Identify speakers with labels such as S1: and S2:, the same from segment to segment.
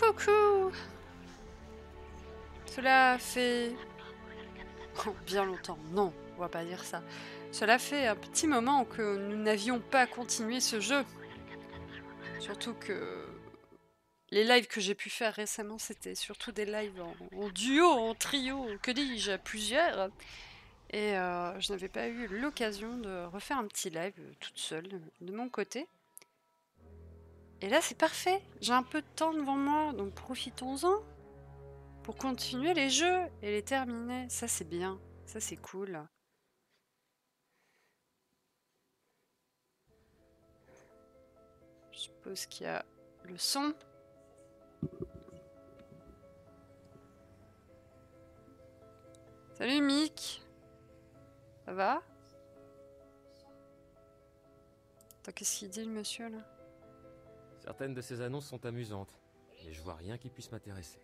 S1: Coucou. Cela fait... Oh, bien longtemps, non, on va pas dire ça. Cela fait un petit moment que nous n'avions pas continué ce jeu. Surtout que les lives que j'ai pu faire récemment, c'était surtout des lives en duo, en trio, que dis-je, à plusieurs. Et je n'avais pas eu l'occasion de refaire un petit live toute seule de mon côté. Et là, c'est parfait. J'ai un peu de temps devant moi, donc profitons-en pour continuer les jeux et les terminer. Ça, c'est bien. Ça, c'est cool. Je suppose qu'il y a le son. Salut Mick. Ça va? Attends, qu'est-ce qu'il dit le monsieur là?
S2: Certaines de ces annonces sont amusantes, mais je vois rien qui puisse m'intéresser.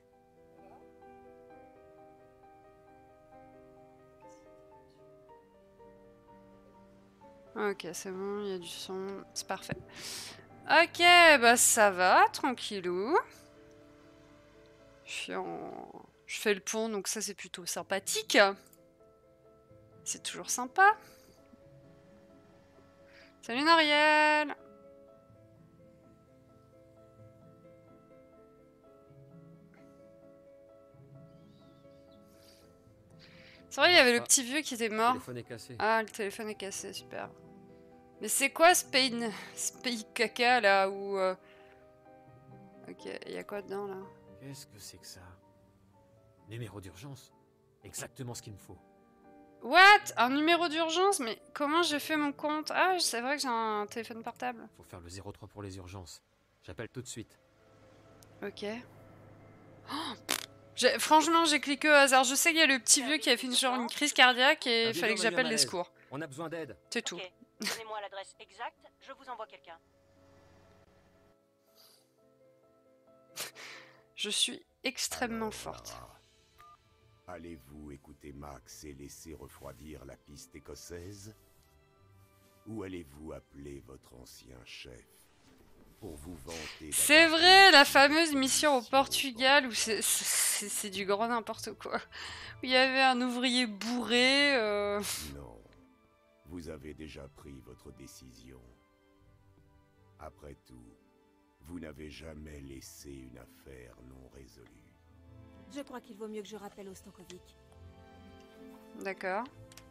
S1: Ok, c'est bon, il y a du son, c'est parfait. Ok, bah ça va, tranquillou. Je fais le pont, donc ça c'est plutôt sympathique. C'est toujours sympa. Salut Noriel. C'est vrai, il y avait le petit vieux qui était
S2: Le
S1: mort.
S2: téléphone est cassé.
S1: Ah, le téléphone est cassé, super. Mais c'est quoi ce pays caca là où... Ok, il y a quoi dedans là?
S2: Qu'est-ce que c'est que ça? Numéro d'urgence. Exactement ce qu'il me faut.
S1: What? Un numéro d'urgence? Mais comment j'ai fait mon compte? Ah, c'est vrai que j'ai un téléphone portable.
S2: Faut faire le 03 pour les urgences. J'appelle tout de suite.
S1: Ok. Oh, franchement, j'ai cliqué au hasard. Je sais qu'il y a le petit vieux qui a fait genre une crise cardiaque et il fallait que j'appelle les secours.
S2: On a besoin d'aide.
S1: C'est tout.
S3: Ok, donnez-moi l'adresse exacte, je vous envoie quelqu'un.
S1: Je suis extrêmement forte.
S4: Allez-vous écouter Max et laisser refroidir la piste écossaise? Ou allez-vous appeler votre ancien chef pour vous vanter?
S1: C'est vrai, la fameuse mission au Portugal où c'est du grand n'importe quoi. Où il y avait un ouvrier bourré.
S4: Non, vous avez déjà pris votre décision. Après tout, vous n'avez jamais laissé une affaire non résolue.
S5: Je crois qu'il vaut mieux que je rappelle Ostankovic.
S1: D'accord.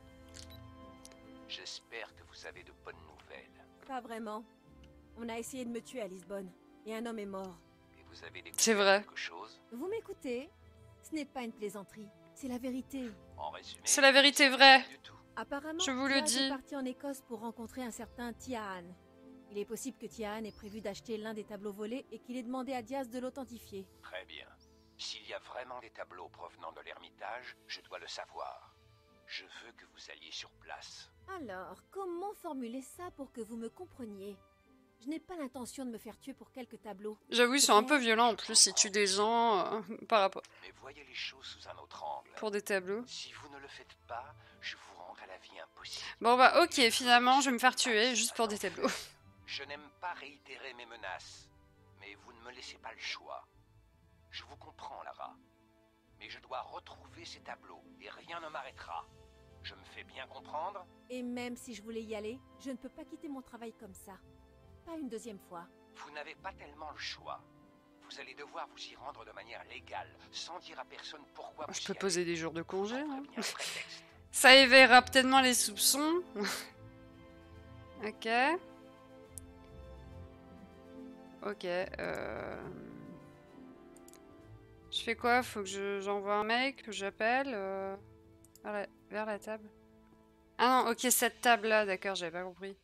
S6: J'espère que vous avez de bonnes nouvelles.
S5: Pas vraiment. On a essayé de me tuer à Lisbonne, et un homme est mort.
S6: Et vous avez découvert
S1: C'est vrai.
S6: quelque chose?
S5: Vous m'écoutez? Ce n'est pas une plaisanterie, c'est la vérité.
S6: En résumé,
S1: C'est la vérité
S6: c'est
S1: vraie.
S6: rien du tout.
S5: Apparemment,
S1: Je vous le
S5: Diaz
S1: dis.
S5: est parti en Écosse pour rencontrer un certain Tiahan. Il est possible que Tiahan ait prévu d'acheter l'un des tableaux volés et qu'il ait demandé à Diaz de l'authentifier.
S6: Très bien. S'il y a vraiment des tableaux provenant de l'Ermitage, je dois le savoir. Je veux que vous alliez sur place.
S5: Alors, comment formuler ça pour que vous me compreniez? Je n'ai pas l'intention de me faire tuer pour quelques tableaux.
S1: J'avoue, ils sont un peu violents en plus. Ils tuent des gens par rapport
S6: Mais voyez les choses sous un autre angle.
S1: pour des tableaux.
S6: Si vous ne le faites pas, je vous rendrai la vie impossible.
S1: Bon bah ok, finalement, je vais me faire tuer juste pour des tableaux.
S6: Je n'aime pas réitérer mes menaces, mais vous ne me laissez pas le choix. Je vous comprends, Lara. Mais je dois retrouver ces tableaux, et rien ne m'arrêtera. Je me fais bien comprendre?
S5: Et même si je voulais y aller, je ne peux pas quitter mon travail comme ça. Pas une deuxième fois.
S6: Vous n'avez pas tellement le choix. Vous allez devoir vous y rendre de manière légale, sans dire à personne pourquoi vous
S1: Je
S6: y
S1: peux
S6: allez.
S1: poser des jours de congé.
S6: Sans
S1: Hein.
S6: prévenir le prétexte.
S1: Ça éveillera peut-être moins les soupçons. Ok. Ok. Je fais quoi? Faut que j'envoie un mail, que j'appelle vers la table. Ah non, ok, cette table-là, d'accord, j'avais pas compris.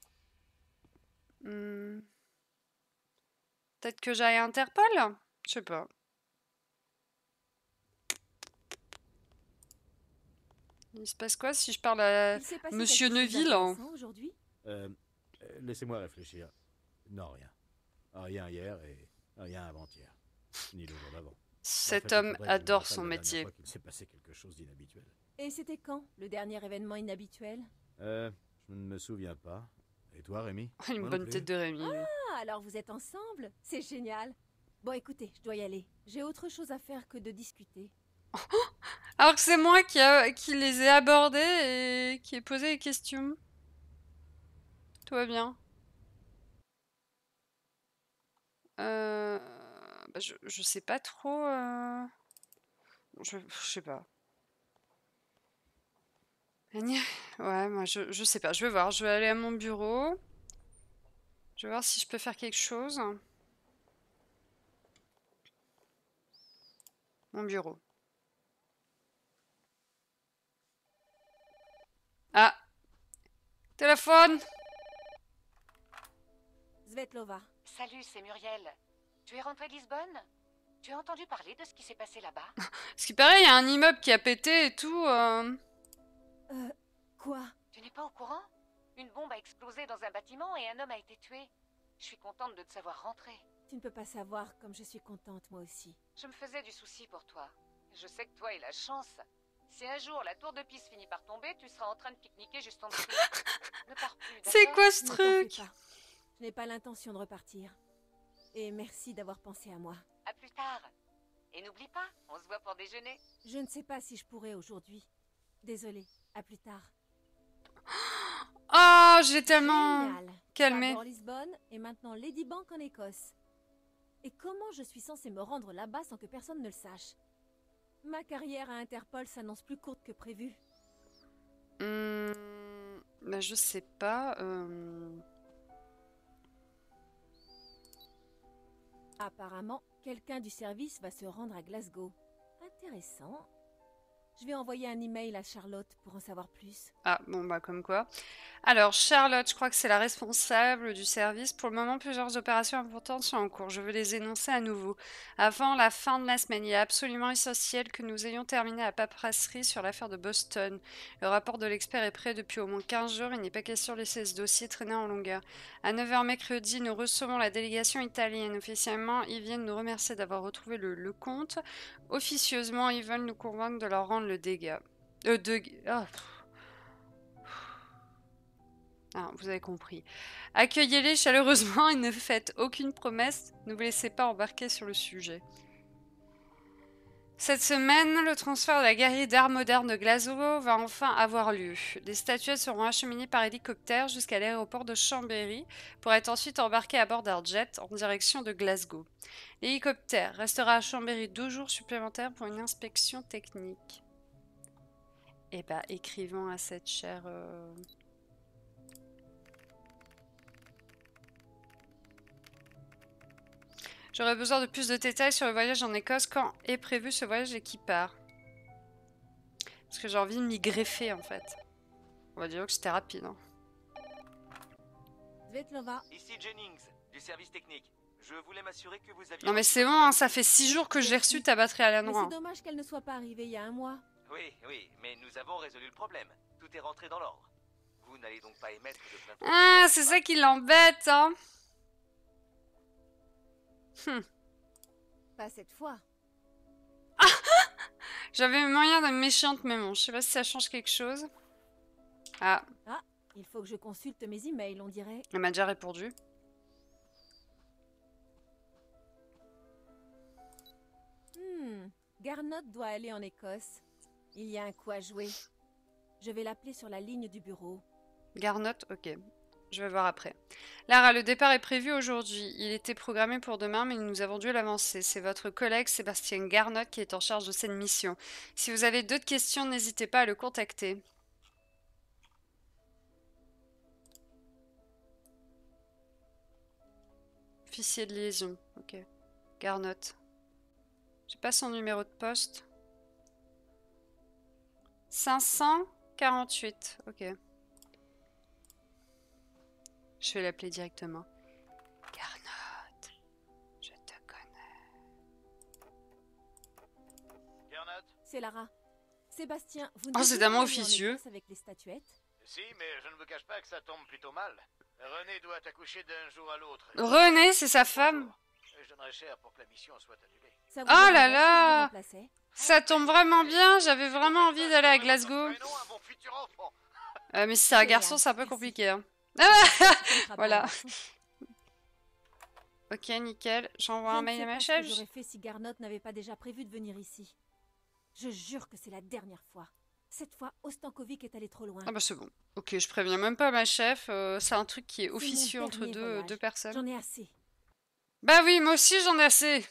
S1: Peut-être que j'aille à Interpol? Je sais pas. Il se passe quoi si je parle à
S5: Il s'est passé
S1: Monsieur
S5: quelque chose
S1: Neuville? Hein.
S5: d'intéressant aujourd'hui?
S7: Laissez-moi réfléchir. Non, rien. Rien hier et rien avant-hier. Ni le jour d'avant.
S1: Cet
S7: En fait, il
S1: homme
S7: faudrait que je me
S1: adore
S7: rappelle
S1: son
S7: la dernière
S1: métier.
S7: fois qu'il s'est passé quelque chose d'inhabituel.
S5: Et c'était quand, le dernier événement inhabituel?
S7: Je ne me souviens pas. Et toi, Rémi?
S1: Une
S7: Moi non
S1: bonne
S7: plus.
S1: tête de Rémi.
S5: Ah, alors vous êtes ensemble? C'est génial. Bon, écoutez, je dois y aller. J'ai autre chose à faire que de discuter.
S1: Alors que c'est moi qui les ai abordés et qui ai posé les questions. Tout va bien. Bah, je sais pas trop. Je sais pas. Ouais, moi je sais pas. Je vais voir. Je vais aller à mon bureau. Je vais voir si je peux faire quelque chose. Mon bureau. Ah! Téléphone!
S5: Svetlova.
S3: Salut, c'est Muriel. Tu es rentrée de Lisbonne? Tu as entendu parler de ce qui s'est passé là-bas?
S1: Ce qui paraît, il y a un immeuble qui a pété et tout.
S5: Quoi?
S3: Tu n'es pas au courant? Une bombe a explosé dans un bâtiment et un homme a été tué. Je suis contente de te savoir rentrer.
S5: Tu ne peux pas savoir comme je suis contente, moi aussi.
S3: Je me faisais du souci pour toi. Je sais que toi et la chance. Si un jour la tour de Pise finit par tomber, tu seras en train de pique-niquer juste en dessous. Ne pars plus,
S1: C'est
S3: d'accord?
S1: quoi ce
S5: Ne t'en fais
S1: truc?
S5: pas. Je n'ai pas l'intention de repartir. Et merci d'avoir pensé à moi.
S3: À plus tard. Et n'oublie pas, on se voit pour déjeuner.
S5: Je ne sais pas si je pourrai aujourd'hui. Désolée, à plus tard.
S1: Oh, j'ai tellement
S5: Génial.
S1: calmé.
S5: D'abord Lisbonne et maintenant Ladybank en Écosse. Et comment je suis censée me rendre là-bas sans que personne ne le sache? Ma carrière à Interpol s'annonce plus courte que prévu.
S1: Bah, je sais pas.
S5: Apparemment, quelqu'un du service va se rendre à Glasgow. Intéressant. Je vais envoyer un email à Charlotte pour en savoir plus.
S1: Ah, bon, bah, comme quoi. Alors, Charlotte, je crois que c'est la responsable du service. Pour le moment, plusieurs opérations importantes sont en cours. Je veux les énoncer à nouveau. Avant la fin de la semaine, il est absolument essentiel que nous ayons terminé la paperasserie sur l'affaire de Boston. Le rapport de l'expert est prêt depuis au moins 15 jours. Il n'est pas question de laisser ce dossier traîner en longueur. À 9h mercredi, nous recevons la délégation italienne. Officiellement, ils viennent nous remercier d'avoir retrouvé le compte. Officieusement, ils veulent nous convaincre de leur rendre le dégât. Ah, vous avez compris. Accueillez-les chaleureusement et ne faites aucune promesse. Ne vous laissez pas embarquer sur le sujet. Cette semaine, le transfert de la galerie d'art moderne de Glasgow va enfin avoir lieu. Les statuettes seront acheminées par hélicoptère jusqu'à l'aéroport de Chambéry pour être ensuite embarquées à bord d'un jet en direction de Glasgow. L'hélicoptère restera à Chambéry 2 jours supplémentaires pour une inspection technique. Eh bah, écrivons à cette chère... J'aurais besoin de plus de détails sur le voyage en Écosse. Quand est prévu ce voyage et qui part? Parce que j'ai envie de m'y greffer en fait. On va dire que c'était rapide. Hein.
S5: Svetlova.
S8: Ici Jennings, du service technique. Je voulais m'assurer que vous aviez...
S1: Non mais c'est bon, hein, ça fait 6 jours que je l'ai reçu ta batterie à
S5: Mais
S1: l'endroit.
S5: c'est dommage qu'elle ne soit pas arrivée il y a un mois.
S8: Oui, mais nous avons résolu le problème. Tout est rentré dans l'ordre. Vous n'allez donc pas émettre de plainte...
S1: Ah, c'est ça qui l'embête, hein.
S5: Pas cette fois.
S1: J'avais moyen d'être méchante, mais bon, je sais pas si ça change quelque chose. Ah,
S5: Il faut que je consulte mes emails, on dirait.
S1: elle m'a déjà répondu.
S5: Garnot doit aller en Écosse. Il y a un coup à jouer. Je vais l'appeler sur la ligne du bureau.
S1: Garnot, ok. Je vais voir après. Lara, le départ est prévu aujourd'hui. Il était programmé pour demain, mais nous avons dû l'avancer. C'est votre collègue Sébastien Garnot qui est en charge de cette mission. Si vous avez d'autres questions, n'hésitez pas à le contacter. Officier de liaison, ok. Garnot. J'ai pas son numéro de poste. 548, ok. Je vais l'appeler directement. Garnot, je te connais.
S8: Garnot?
S5: C'est Lara. Sébastien, vous
S1: Oh,
S5: ne
S1: c'est
S5: devez
S1: un mot
S5: pas aller en
S1: officieux.
S5: Écosse avec les statuettes?
S8: Si, mais je ne vous cache pas que ça tombe plutôt mal. René doit accoucher d'un jour à l'autre.
S1: René, c'est sa femme.
S8: Je donnerais cher pour que la mission soit annulée.
S5: Ça vous
S1: Oh là
S5: dérangerait si je
S1: là!
S5: vous remplaçais?
S1: Ça tombe vraiment bien. J'avais vraiment envie d'aller à Glasgow. Mais si c'est un garçon, c'est un peu compliqué. Hein.
S5: Ça ne fera pas
S1: Voilà.
S5: un garçon.
S1: Ok, nickel. J'envoie
S5: Je
S1: un
S5: ne
S1: mail
S5: sais
S1: à ma
S5: pas ce
S1: chef.
S5: que j'aurais fait si Garnot n'avait pas déjà prévu de venir ici. Je jure que c'est la dernière fois. Cette fois, Ostankovic est allé trop loin.
S1: Ah bah c'est bon. Ok, je préviens même pas ma chef. C'est un truc qui est
S5: C'est mon
S1: officieux entre
S5: dernier
S1: deux
S5: voyage.
S1: personnes.
S5: J'en ai assez.
S1: Bah oui, moi aussi j'en ai assez.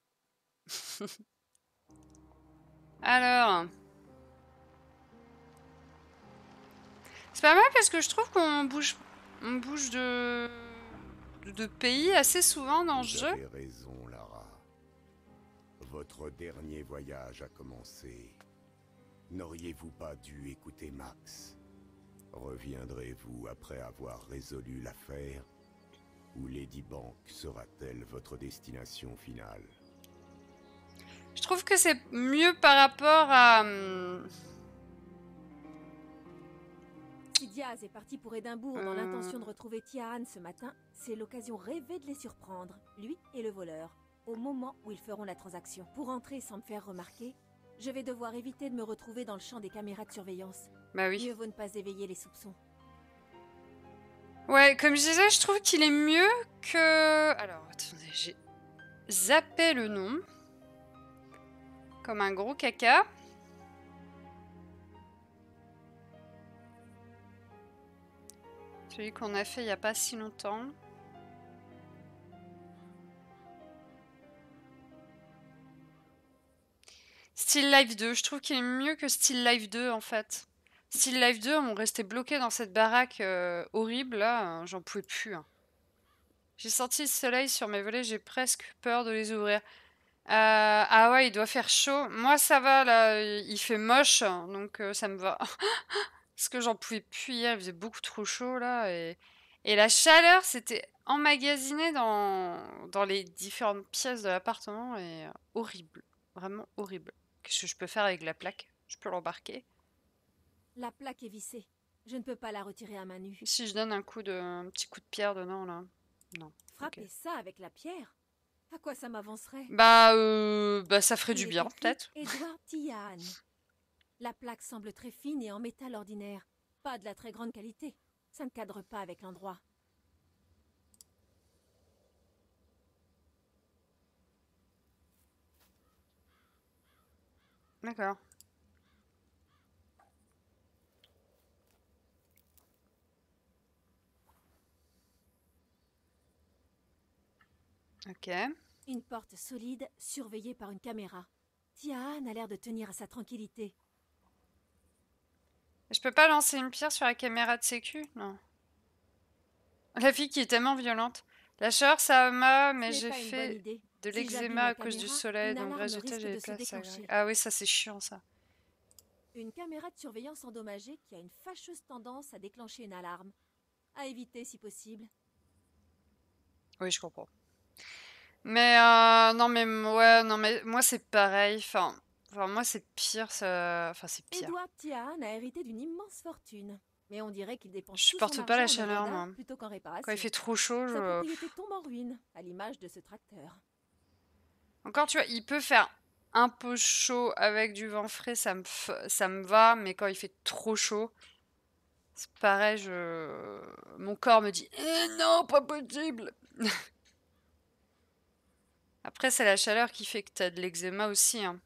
S1: Alors, c'est pas mal parce que je trouve qu'on bouge de pays assez souvent dans le
S4: Vous
S1: jeu.
S4: avez raison, Lara. Votre dernier voyage a commencé. N'auriez-vous pas dû écouter Max? Reviendrez-vous après avoir résolu l'affaire? Ou Lady Bank sera-t-elle votre destination finale?
S1: Je trouve que c'est mieux par rapport à...
S5: Si Diaz est parti pour Édimbourg dans l'intention de retrouver Tiahan ce matin, c'est l'occasion rêvée de les surprendre, lui et le voleur, au moment où ils feront la transaction. Pour entrer sans me faire remarquer, je vais devoir éviter de me retrouver dans le champ des caméras de surveillance.
S1: Bah oui.
S5: Mieux vaut ne pas éveiller les soupçons.
S1: Ouais, comme je disais, je trouve qu'il est mieux que... Alors, attendez, j'ai zappé le nom. Comme un gros caca. Celui qu'on a fait il n'y a pas si longtemps. Still Life 2, je trouve qu'il est mieux que Still Life 2 en fait. Still Life 2, on restait bloqué dans cette baraque horrible là, j'en pouvais plus. Hein. J'ai senti le soleil sur mes volets, j'ai presque peur de les ouvrir. Ah ouais, il doit faire chaud. Moi ça va là, il fait moche, donc ça me va. Parce que j'en pouvais plus hier, il faisait beaucoup trop chaud là. Et la chaleur s'était emmagasinée dans les différentes pièces de l'appartement et horrible. Vraiment horrible. Qu'est-ce que je peux faire avec la plaque? Je peux l'embarquer.
S5: La plaque est vissée. Je ne peux pas la retirer à main nue.
S1: Si je donne un petit coup de pierre dedans là. Non.
S5: Frapper
S1: Ok.
S5: ça avec la pierre? À quoi ça m'avancerait?
S1: Bah ça ferait du
S5: Il est
S1: bien
S5: écrit
S1: peut-être.
S5: Edward Tiahan. La plaque semble très fine et en métal ordinaire. Pas de la très grande qualité. Ça ne cadre pas avec l'endroit.
S1: D'accord. Ok.
S5: Une porte solide, surveillée par une caméra. Tiahan a l'air de tenir à sa tranquillité.
S1: Je peux pas lancer une pierre sur la caméra de sécu? Non. La fille qui est tellement violente. La chaleur, ça m'a, mais
S5: Ce n'est
S1: j'ai
S5: pas une bonne
S1: fait
S5: idée.
S1: de
S5: Si j'abîme
S1: l'eczéma
S5: la
S1: à cause du
S5: caméra,
S1: soleil,
S5: une
S1: donc
S5: alarme
S1: résultat,
S5: risque
S1: j'ai
S5: de
S1: les
S5: se
S1: places à
S5: déclencher.
S1: Ah oui, ça c'est chiant ça.
S5: Une caméra de surveillance endommagée qui a une fâcheuse tendance à déclencher une alarme. À éviter si possible.
S1: Oui, je comprends. Mais non mais ouais, non mais moi c'est pareil. Enfin moi c'est pire. Enfin c'est pire.
S5: Edward Tiahan a hérité d'une immense fortune. Mais on dirait qu'il dépense
S1: Je
S5: tout
S1: supporte
S5: son
S1: pas la
S5: argent en
S1: chaleur,
S5: œuvres d'art
S1: moi.
S5: plutôt qu'en réparation.
S1: Quand il fait trop chaud,
S5: Sa propriété tombe en ruine, à l'image de ce tracteur.
S1: Encore, tu vois, il peut faire un peu chaud avec du vent frais, ça me va, mais quand il fait trop chaud, c'est pareil, mon corps me dit non, pas possible. Après, c'est la chaleur qui fait que t'as de l'eczéma aussi. Hein.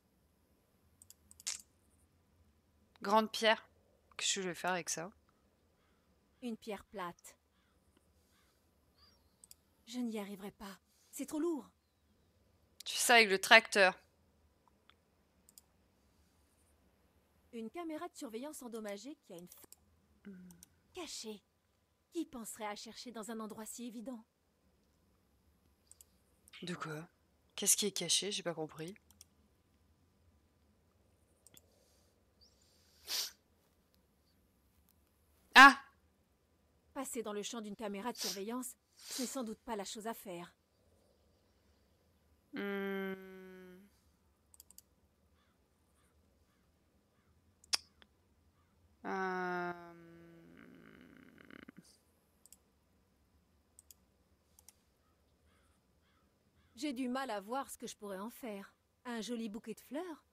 S1: Grande pierre. Qu'est-ce que je vais faire avec ça?
S5: Une pierre plate. Je n'y arriverai pas. C'est trop lourd.
S1: Tu fais ça avec le tracteur.
S5: Une caméra de surveillance endommagée qui a une... Cachée. Qui penserait à chercher dans un endroit si évident?
S1: De quoi? Qu'est-ce qui est caché? J'ai pas compris. Ah!
S5: Passer dans le champ d'une caméra de surveillance, ce n'est sans doute pas la chose à faire. J'ai du mal à voir ce que je pourrais en faire. Un joli bouquet de fleurs?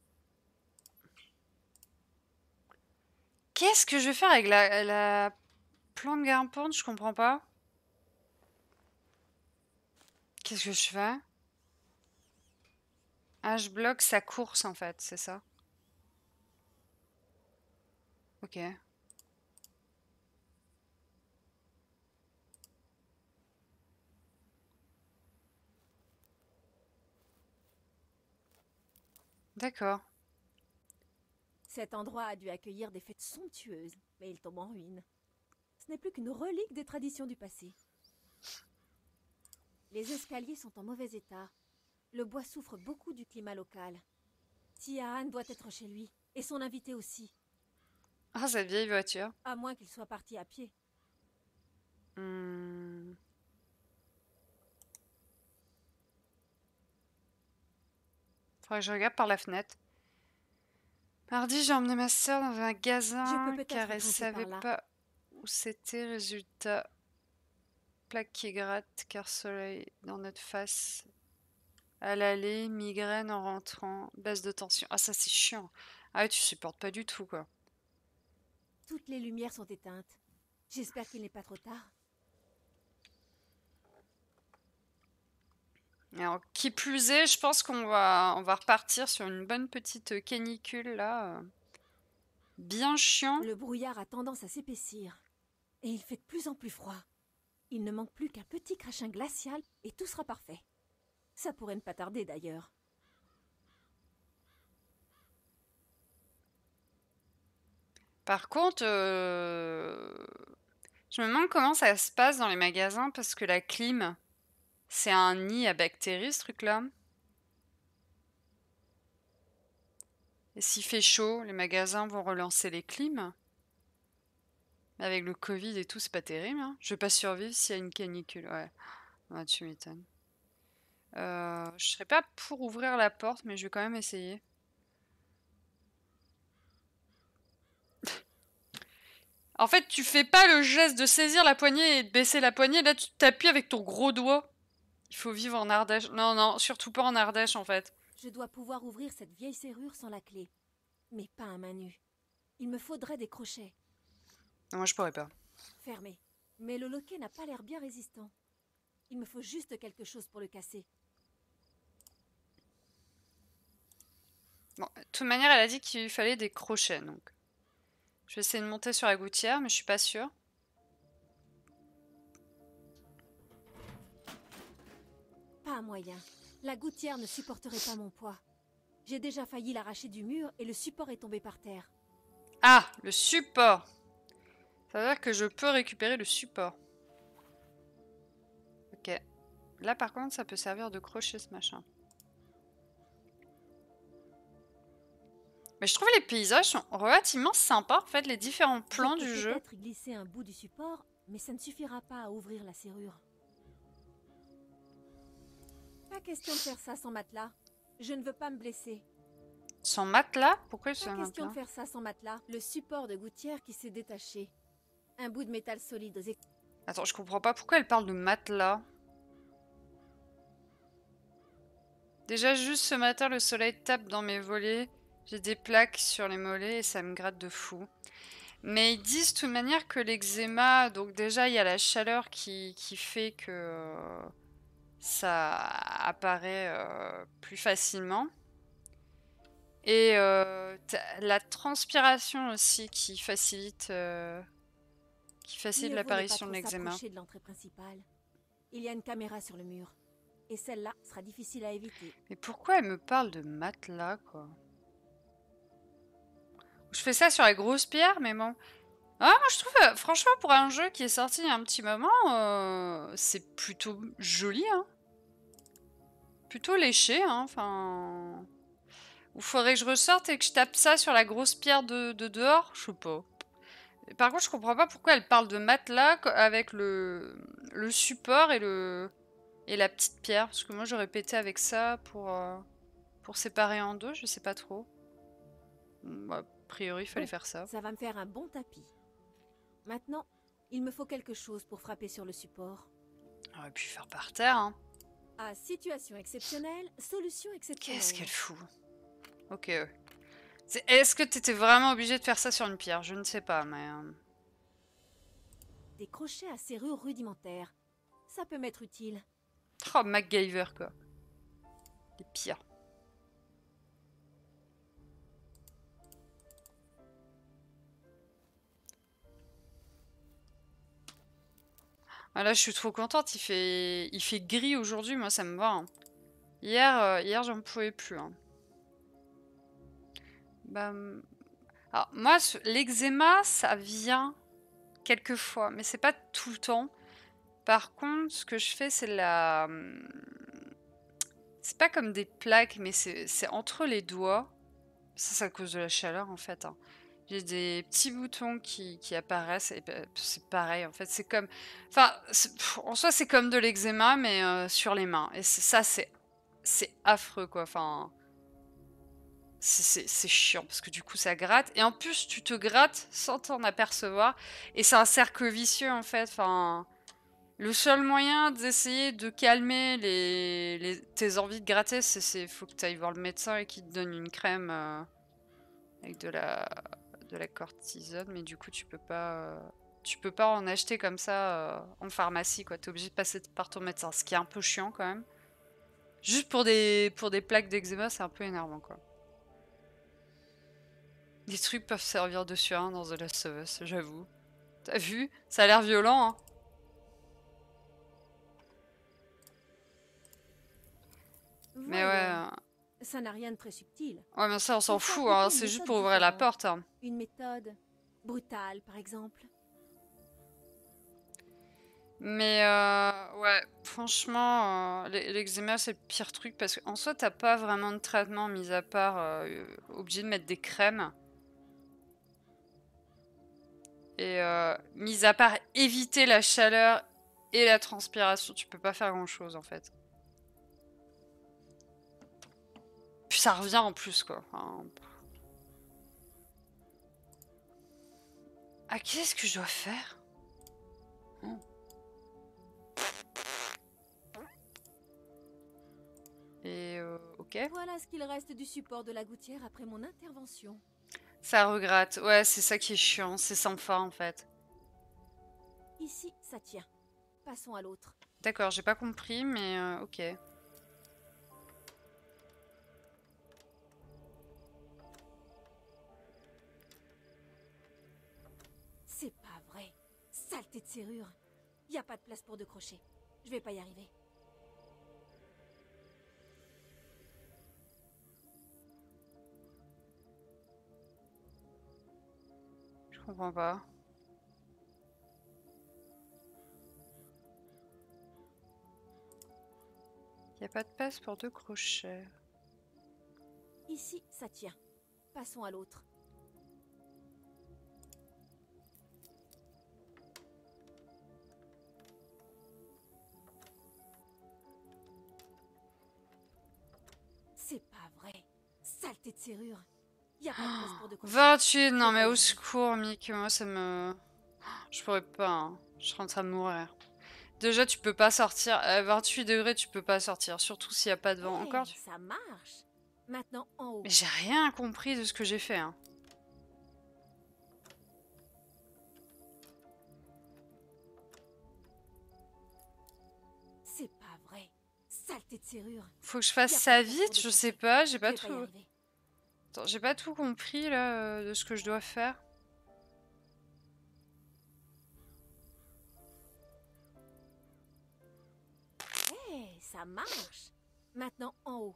S1: Qu'est-ce que je vais faire avec la plante grimpante? Je comprends pas. Qu'est-ce que je fais? Ah, je bloque sa course en fait, c'est ça? Ok. D'accord.
S5: Cet endroit a dû accueillir des fêtes somptueuses, mais il tombe en ruine. Ce n'est plus qu'une relique des traditions du passé. Les escaliers sont en mauvais état. Le bois souffre beaucoup du climat local. Tia-Han doit être chez lui, et son invité aussi,
S1: Ah, cette vieille voiture.
S5: à moins qu'il soit parti à pied.
S1: Hmm. Faudrait que je regarde par la fenêtre. Mardi, j'ai emmené ma soeur dans un
S5: Je
S1: magasin
S5: peux peut-être
S1: car elle
S5: grimper
S1: savait
S5: par là.
S1: pas où c'était. Résultat, plaque qui gratte car soleil dans notre face. À l'aller, migraine en rentrant, baisse de tension. Ah, ça c'est chiant. Ah ouais, tu supportes pas du tout quoi.
S5: Toutes les lumières sont éteintes. J'espère qu'il n'est pas trop tard.
S1: Alors, qui plus est, je pense on va repartir sur une bonne petite canicule là. Bien chiant.
S5: Le brouillard a tendance à s'épaissir. Et il fait de plus en plus froid. Il ne manque plus qu'un petit crachin glacial et tout sera parfait. Ça pourrait ne pas tarder d'ailleurs.
S1: Par contre, je me demande comment ça se passe dans les magasins parce que la clim, c'est un nid à bactéries ce truc-là. Et s'il fait chaud, les magasins vont relancer les clims. Mais avec le Covid et tout, c'est pas terrible. Hein. Je vais pas survivre s'il y a une canicule. Ouais, ouais tu m'étonnes. Je serais pas pour ouvrir la porte, mais je vais quand même essayer. En fait, tu fais pas le geste de saisir la poignée et de baisser la poignée. Là, tu t'appuies avec ton gros doigt. Il faut vivre en Ardèche. Non, non, surtout pas en Ardèche, en fait.
S5: Je dois pouvoir ouvrir cette vieille serrure sans la clé. Mais pas à main nue. Il me faudrait des crochets.
S1: Non, moi, je pourrais pas.
S5: Fermés. Mais le loquet n'a pas l'air bien résistant. Il me faut juste quelque chose pour le casser.
S1: Bon, de toute manière, elle a dit qu'il fallait des crochets, donc. Je vais essayer de monter sur la gouttière, mais je suis pas sûre.
S5: Pas moyen. La gouttière ne supporterait pas mon poids. J'ai déjà failli l'arracher du mur et le support est tombé par terre.
S1: Ah, le support. Ça veut dire que je peux récupérer le support. Ok. Là, par contre, ça peut servir de crochet, ce machin. Mais je trouve les paysages sont relativement sympas, en fait, les différents plans du jeu.
S5: Je peux peut-être glisser un bout du support, mais ça ne suffira pas à ouvrir la serrure. Pas question de faire ça sans matelas. Je ne veux pas me blesser.
S1: Sans matelas? Pourquoi c'est
S5: Pas
S1: un
S5: question de
S1: matelas?
S5: faire ça sans matelas. Le support de gouttière qui s'est détaché. Un bout de métal solide aux
S1: Attends, je comprends pas pourquoi elle parle de matelas. Déjà, juste ce matin, le soleil tape dans mes volets. J'ai des plaques sur les mollets et ça me gratte de fou. Mais ils disent de toute manière que l'eczéma, donc déjà il y a la chaleur qui fait que ça apparaît plus facilement. Et la transpiration aussi qui facilite l'apparition de l'eczéma.
S5: de l'entrée principale. Il y a une caméra sur le mur. Et celle-là sera difficile à éviter.
S1: Mais pourquoi elle me parle de matelas, quoi? Je fais ça sur la grosse pierre, mais bon. Ah, moi je trouve, franchement, pour un jeu qui est sorti il y a un petit moment, c'est plutôt joli, hein. Plutôt léché, hein, enfin... Ou faudrait que je ressorte et que je tape ça sur la grosse pierre de dehors? Je sais pas. Par contre, je comprends pas pourquoi elle parle de matelas avec le support et la petite pierre. Parce que moi, j'aurais pété avec ça pour séparer en deux, je sais pas trop. Bah, a priori, il fallait faire ça.
S5: Ça va me faire un bon tapis. Maintenant, il me faut quelque chose pour frapper sur le support.
S1: On aurait pu faire par terre, hein.
S5: À situation exceptionnelle, solution exceptionnelle.
S1: Qu'est-ce qu'elle fout? Ok. Est-ce que t'étais vraiment obligé de faire ça sur une pierre? Je ne sais pas, mais...
S5: Des crochets à serrure rudimentaires. Ça peut m'être utile.
S1: Oh, MacGyver, quoi. Les pires. Ah, là, je suis trop contente. Il fait gris aujourd'hui. Moi, ça me va. Hein. Hier j'en pouvais plus. Hein. Bah, alors, moi, l'eczéma, ça vient quelquefois, mais c'est pas tout le temps. Par contre, ce que je fais, c'est la... C'est pas comme des plaques, mais c'est entre les doigts. Ça, c'est à cause de la chaleur, en fait. Hein. J'ai des petits boutons qui apparaissent. Et c'est pareil, en fait. C'est comme... Enfin, en soi, c'est comme de l'eczéma, mais sur les mains. Et ça, c'est affreux, quoi. Enfin... C'est chiant, parce que du coup, ça gratte. Et en plus, tu te grattes sans t'en apercevoir. Et c'est un cercle vicieux, en fait. Enfin... Le seul moyen d'essayer de calmer tes envies de gratter, c'est faut que tu ailles voir le médecin et qu'il te donne une crème avec de la cortisone, mais du coup tu peux pas en acheter comme ça en pharmacie, quoi. T'es obligé de passer par ton médecin, ce qui est un peu chiant quand même. Juste pour des plaques d'eczéma, c'est un peu énervant, quoi. Les trucs peuvent servir de surin dans The Last of Us, j'avoue. T'as vu? Ça a l'air violent, hein. Mais ouais.
S5: Ça n'a rien de très subtil.
S1: Ouais, mais ça, on s'en fout, hein. C'est juste pour ouvrir la porte. Hein.
S5: Une méthode brutale, par exemple.
S1: Mais ouais, franchement, l'eczéma, c'est le pire truc parce qu'en soi, t'as pas vraiment de traitement mis à part obligé de mettre des crèmes. Et mis à part éviter la chaleur et la transpiration, tu peux pas faire grand chose en fait. Puis ça revient en plus, quoi. Enfin... Ah, qu'est-ce que je dois faire? Oh. Et ok.
S5: Voilà ce qu'il reste du support de la gouttière après mon intervention.
S1: Ça regrette. Ouais, c'est ça qui est chiant. C'est sans fin, en fait.
S5: Ici, ça tient. Passons à l'autre.
S1: D'accord, j'ai pas compris, mais ok.
S5: C'est pas vrai. Saleté de serrure. Y a pas de place pour deux crochets. Je vais pas y arriver.
S1: Je comprends pas. Y a pas de place pour deux crochets.
S5: Ici, ça tient. Passons à l'autre. C'est pas vrai. Saleté de serrure. Y a pas de place pour deux crochets.
S1: 28, non mais au secours, Mick, moi ça me... Je pourrais pas, hein. Je suis en train de mourir. Déjà, tu peux pas sortir. À 28 degrés, tu peux pas sortir. Surtout s'il n'y a pas de vent.
S5: Hey,
S1: encore.
S5: Ça marche. Maintenant, en haut.
S1: Mais j'ai rien compris de ce que j'ai fait. Hein.
S5: C'est pas vrai. Saleté de serrure.
S1: Faut que je fasse ça vite, je sais pas. J'ai pas tout... Attends, j'ai pas tout compris là de ce que je dois faire.
S5: Hey, ça marche. Maintenant, en haut.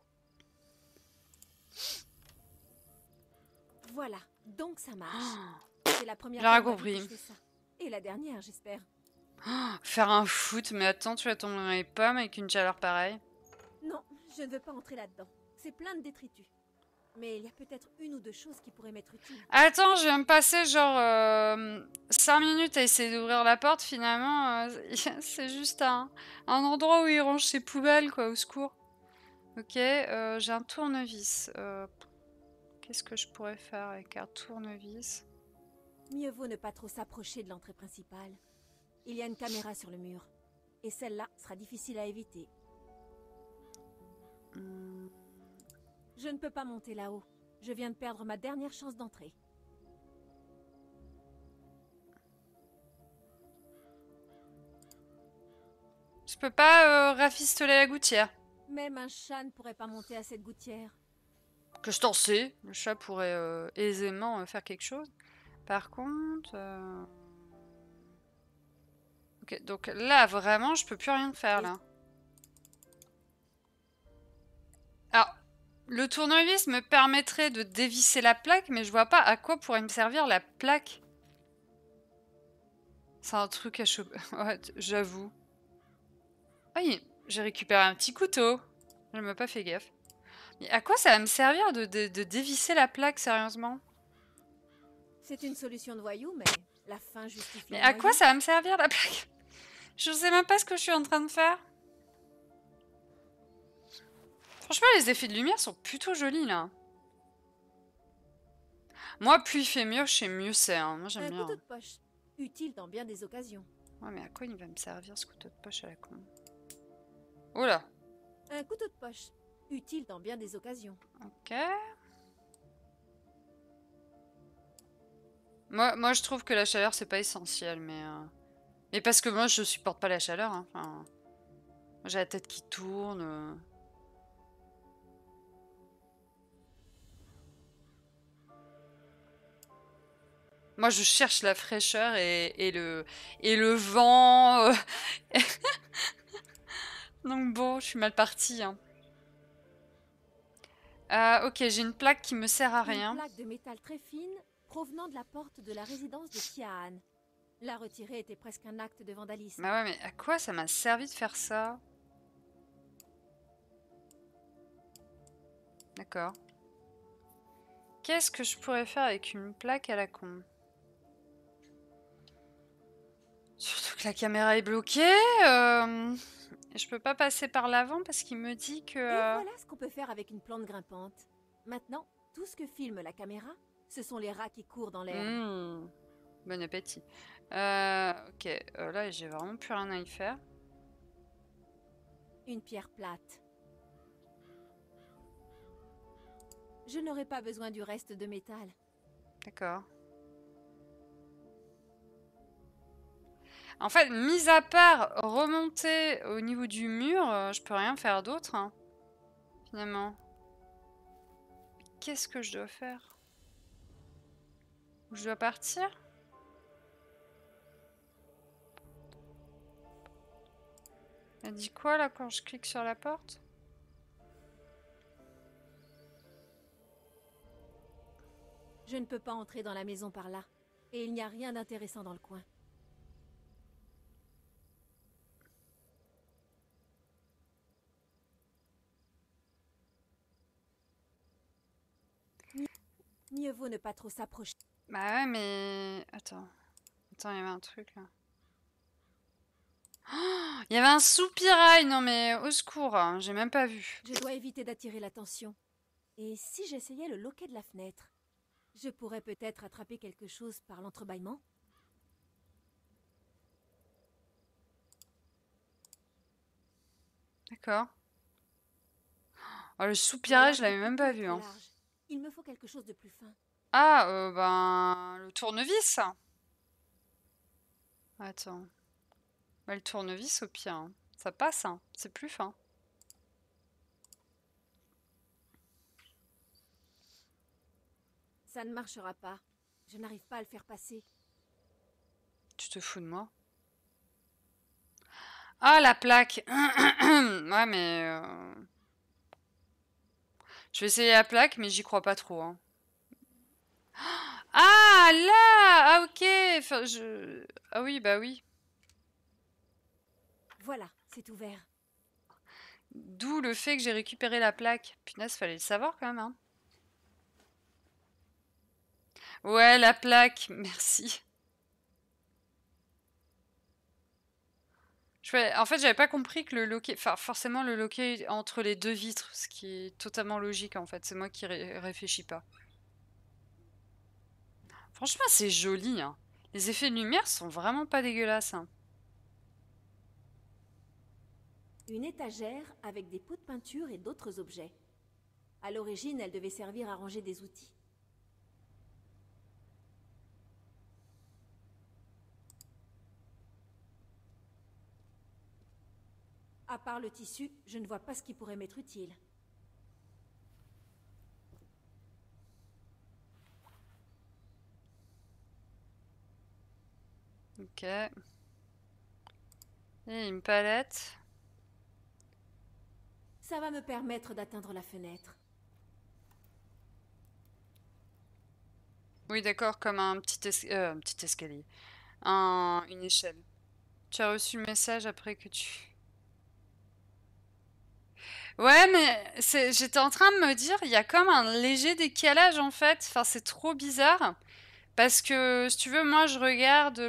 S5: Voilà, donc ça marche. C'est la première
S1: J'ai rien
S5: fois de ma vie
S1: compris.
S5: que je fais ça. Et la dernière, j'espère.
S1: Faire un foot, mais attends, tu vas tomber dans les pommes avec une chaleur pareille.
S5: Non, je ne veux pas entrer là-dedans. C'est plein de détritus. Mais il y a peut-être une ou deux choses qui pourraient m'être utiles.
S1: Attends, je viens de passer genre 5 minutes à essayer d'ouvrir la porte. Finalement, c'est juste un endroit où il range ses poubelles, quoi, au secours. Ok, j'ai un tournevis. Qu'est-ce que je pourrais faire avec un tournevis?
S5: Mieux vaut ne pas trop s'approcher de l'entrée principale. Il y a une caméra sur le mur. Et celle-là sera difficile à éviter. Je ne peux pas monter là-haut. Je viens de perdre ma dernière chance d'entrée.
S1: Je peux pas rafistoler la gouttière.
S5: Même un chat ne pourrait pas monter à cette gouttière.
S1: Que je t'en sais. Le chat pourrait aisément faire quelque chose. Par contre... Ok, donc là, vraiment, je peux plus rien faire, là. Alors, le tournevis me permettrait de dévisser la plaque, mais je vois pas à quoi pourrait me servir la plaque. C'est un truc à choper. Ouais, j'avoue. Ah, j'ai récupéré un petit couteau. Je m'ai pas fait gaffe. Mais à quoi ça va me servir de dévisser la plaque, sérieusement?
S5: C'est une solution de voyou, mais la fin justifie
S1: Mais
S5: les
S1: à quoi
S5: moyens.
S1: ça va me servir, la plaque? Je sais même pas ce que je suis en train de faire. Franchement, les effets de lumière sont plutôt jolis, là. Moi, plus il fait mioche, et mieux c'est. Hein. Moi, j'aime
S5: Un
S1: bien.
S5: couteau de poche, utile dans bien des occasions.
S1: Ouais, mais à quoi il va me servir, ce couteau de poche à la con? Oh là.
S5: Un couteau de poche, utile dans bien des occasions.
S1: Ok. Moi, je trouve que la chaleur, c'est pas essentiel, mais... Mais parce que moi, je supporte pas la chaleur. Hein. Enfin, j'ai la tête qui tourne. Moi, je cherche la fraîcheur et le vent. Donc bon, je suis mal partie. Hein. Ok, j'ai une plaque qui me sert à rien.
S5: Une plaque de métal très fine provenant de la porte de la résidence de Tiaan. La retirer était presque un acte de vandalisme.
S1: Bah ouais, mais à quoi ça m'a servi de faire ça? D'accord. Qu'est-ce que je pourrais faire avec une plaque à la con? Surtout que la caméra est bloquée. Et je peux pas passer par l'avant parce qu'il me dit que...
S5: Et voilà ce qu'on peut faire avec une plante grimpante. Maintenant, tout ce que filme la caméra, ce sont les rats qui courent dans l'air.
S1: Bon appétit. Ok, là j'ai vraiment plus rien à y faire.
S5: Une pierre plate. Je n'aurai pas besoin du reste de métal.
S1: D'accord. En fait, mis à part remonter au niveau du mur, je peux rien faire d'autre, hein, finalement. Qu'est-ce que je dois faire? Je dois partir? Elle dit quoi là quand je clique sur la porte?
S5: Je ne peux pas entrer dans la maison par là. Et il n'y a rien d'intéressant dans le coin. Mieux vaut ne pas trop s'approcher.
S1: Bah ouais, mais... Attends. Attends, il y avait un truc là. Oh, il y avait un soupirail! Non mais au secours, hein, j'ai même pas vu.
S5: Je dois éviter d'attirer l'attention. Et si j'essayais le loquet de la fenêtre? Je pourrais peut-être attraper quelque chose par l'entrebâillement.
S1: D'accord. Oh, le soupirail, je l'avais même pas vu. Hein.
S5: Il me faut quelque chose de plus fin.
S1: Ah, ben... Le tournevis. Attends. Bah, le tournevis, au pire. Hein. Ça passe, hein. C'est plus fin.
S5: Ça ne marchera pas. Je n'arrive pas à le faire passer.
S1: Tu te fous de moi? Ah, la plaque. Ouais, mais... Je vais essayer la plaque, mais j'y crois pas trop. Hein. Ah, là! Ah, ok. Enfin, Ah oui, bah oui.
S5: Voilà, c'est ouvert.
S1: D'où le fait que j'ai récupéré la plaque. Punaise, fallait le savoir quand même. Hein. Ouais, la plaque. Merci. En fait, j'avais pas compris que le loquet... Enfin, forcément, le loquet est entre les deux vitres, ce qui est totalement logique, en fait. C'est moi qui réfléchis pas. Franchement, c'est joli, hein. Les effets de lumière sont vraiment pas dégueulasses, hein.
S5: Une étagère avec des pots de peinture et d'autres objets. À l'origine, elle devait servir à ranger des outils. À part le tissu, je ne vois pas ce qui pourrait m'être utile.
S1: Ok. Et une palette.
S5: Ça va me permettre d'atteindre la fenêtre.
S1: Oui, d'accord, comme un petit escalier. Une échelle. Tu as reçu le message après que tu... Ouais, mais j'étais en train de me dire, il y a comme un léger décalage en fait. Enfin, c'est trop bizarre. Parce que, si tu veux, moi, je regarde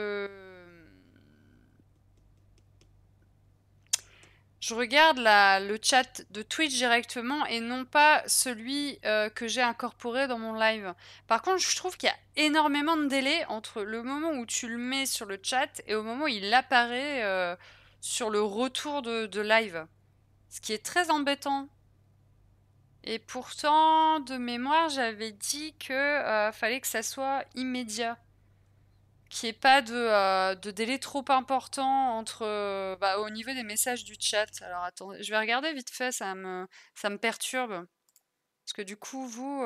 S1: le chat de Twitch directement et non pas celui que j'ai incorporé dans mon live. Par contre, je trouve qu'il y a énormément de délai entre le moment où tu le mets sur le chat et au moment où il apparaît sur le retour de live. Ce qui est très embêtant. Et pourtant, de mémoire, j'avais dit que fallait que ça soit immédiat. Qu'il n'y ait pas de délai trop important entre, au niveau des messages du chat. Alors attendez, je vais regarder vite fait, ça me perturbe. Parce que du coup, vous,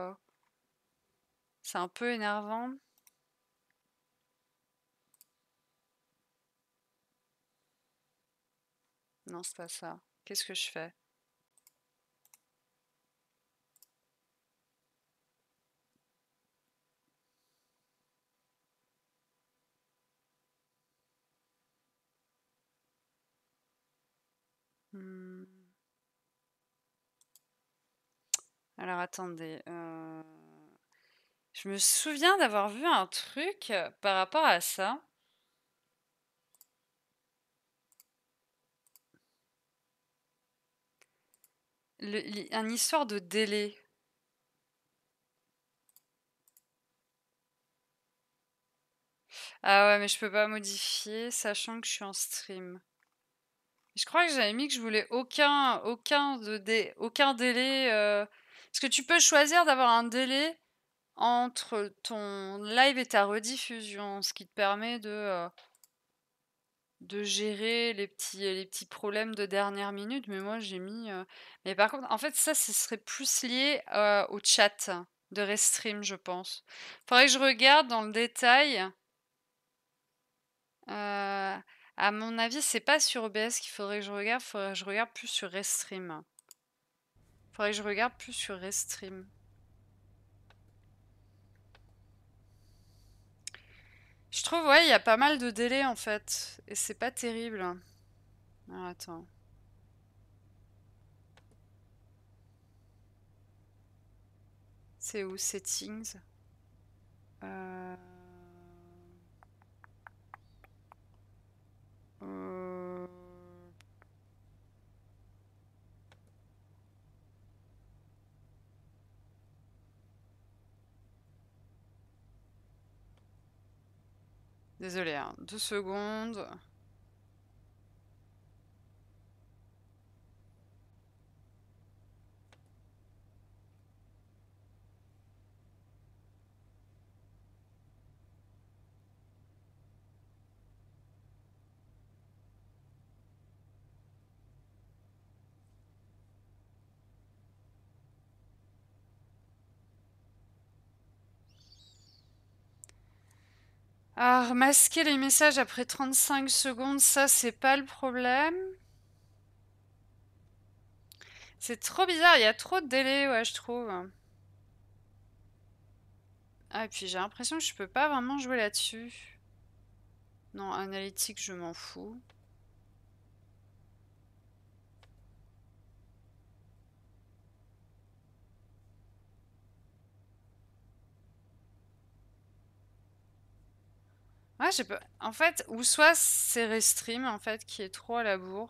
S1: c'est un peu énervant. Non, c'est pas ça. Qu'est-ce que je fais? Hmm. Alors attendez. Je me souviens d'avoir vu un truc par rapport à ça. Un histoire de délai. Ah ouais, mais je peux pas modifier, sachant que je suis en stream. Je crois que j'avais mis que je voulais aucun délai. Parce que tu peux choisir d'avoir un délai entre ton live et ta rediffusion, ce qui te permet de gérer les petits problèmes de dernière minute. Mais moi, j'ai mis... Mais par contre, en fait, ça, ce serait plus lié au chat de Restream, je pense. Faudrait que je regarde dans le détail. À mon avis, c'est pas sur OBS qu'il faudrait que je regarde. Faudrait que je regarde plus sur Restream. Faudrait que je regarde plus sur Restream. Je trouve, ouais, il y a pas mal de délais en fait. Et c'est pas terrible. Alors, attends. C'est où? Settings. Euh... euh, Désolé, hein. 2 secondes. Ah, masquer les messages après 35 secondes, ça c'est pas le problème. C'est trop bizarre, il y a trop de délai, ouais, je trouve. Ah, et puis j'ai l'impression que je peux pas vraiment jouer là-dessus. Non, analytique, je m'en fous. Ouais, j'ai pas... En fait, ou soit c'est Restream, en fait, qui est trop à la bourre.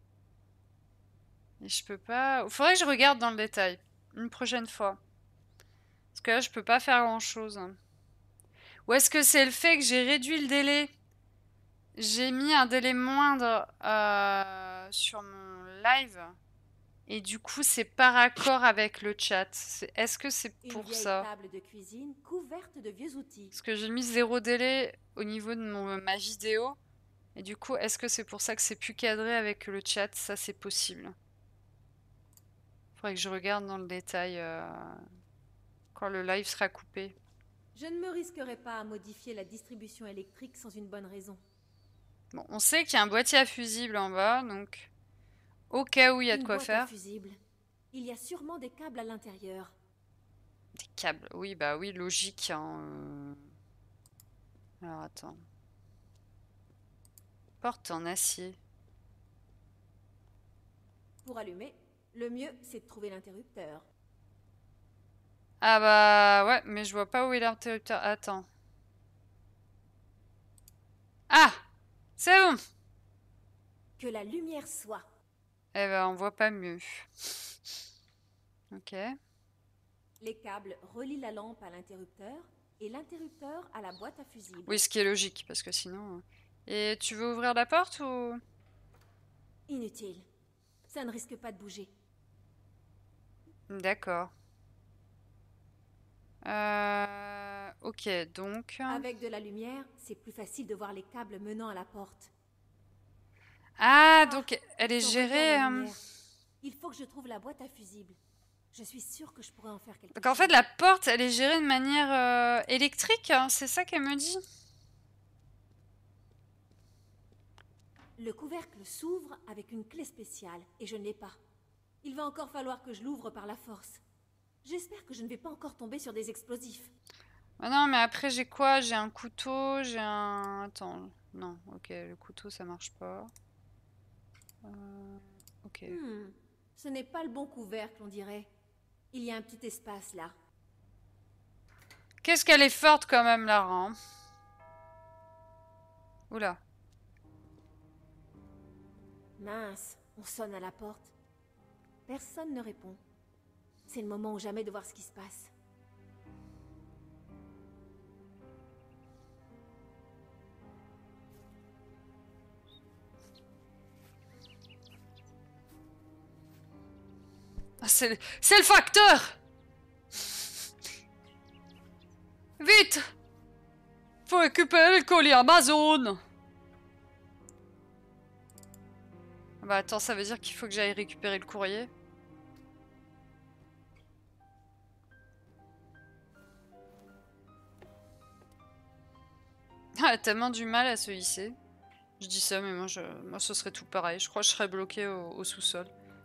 S1: Et je peux pas... Faudrait que je regarde dans le détail. Une prochaine fois. Parce que là, je peux pas faire grand-chose. Ou est-ce que c'est le fait que j'ai réduit le délai? J'ai mis un délai moindre sur mon live. Et du coup, c'est par accord avec le chat. Est-ce que c'est
S5: Une
S1: pour
S5: vieille
S1: ça?
S5: table de cuisine couverte de vieux outils.
S1: Parce que j'ai mis 0 délai au niveau de ma vidéo. Et du coup, est-ce que c'est pour ça que c'est plus cadré avec le chat? Ça, c'est possible. Faudrait que je regarde dans le détail quand le live sera coupé.
S5: Je ne me risquerai pas à modifier la distribution électrique sans une bonne raison.
S1: Bon, on sait qu'il y a un boîtier à fusible en bas, donc au cas où il y a de
S5: Une
S1: quoi
S5: boîte à
S1: faire.
S5: fusible. Il y a sûrement des câbles à l'intérieur.
S1: Des câbles, oui, bah oui, logique. Hein, Alors attends. Porte en acier.
S5: Pour allumer, le mieux, c'est de trouver l'interrupteur.
S1: Ah bah ouais, mais je vois pas où est l'interrupteur. Attends. Ah! C'est bon!
S5: Que la lumière soit.
S1: Eh ben, on voit pas mieux. Ok.
S5: Les câbles relient la lampe à l'interrupteur et l'interrupteur à la boîte à fusible.
S1: Oui, ce qui est logique, parce que sinon... Et tu veux ouvrir la porte ou...
S5: Inutile. Ça ne risque pas de bouger.
S1: D'accord. Ok, donc...
S5: Avec de la lumière, c'est plus facile de voir les câbles menant à la porte.
S1: Ah, donc elle est
S5: Ils sont reliés à
S1: gérée...
S5: la lumière. Il faut que je trouve la boîte à fusible. Je suis sûre que je pourrais en faire quelque
S1: Donc en
S5: chose.
S1: fait, la porte, elle est gérée de manière électrique, hein, c'est ça qu'elle me dit?
S5: Le couvercle s'ouvre avec une clé spéciale, et je ne l'ai pas. Il va encore falloir que je l'ouvre par la force. J'espère que je ne vais pas encore tomber sur des explosifs.
S1: Ah non, mais après, j'ai quoi? J'ai un couteau, j'ai un... Attends, non, ok, le couteau, ça marche pas. Ok.
S5: Ce n'est pas le bon couvercle, on dirait. Il y a un petit espace là.
S1: Qu'est-ce qu'elle est forte quand même, Lara, hein. Oula.
S5: Mince, on sonne à la porte. Personne ne répond. C'est le moment ou jamais de voir ce qui se passe.
S1: Ah, c'est le facteur! Vite! Faut récupérer le colis Amazon! Bah attends, ça veut dire qu'il faut que j'aille récupérer le courrier. Ah, elle a tellement du mal à se hisser. Je dis ça, mais moi ce serait tout pareil. Je crois que je serais bloquée au sous-sol.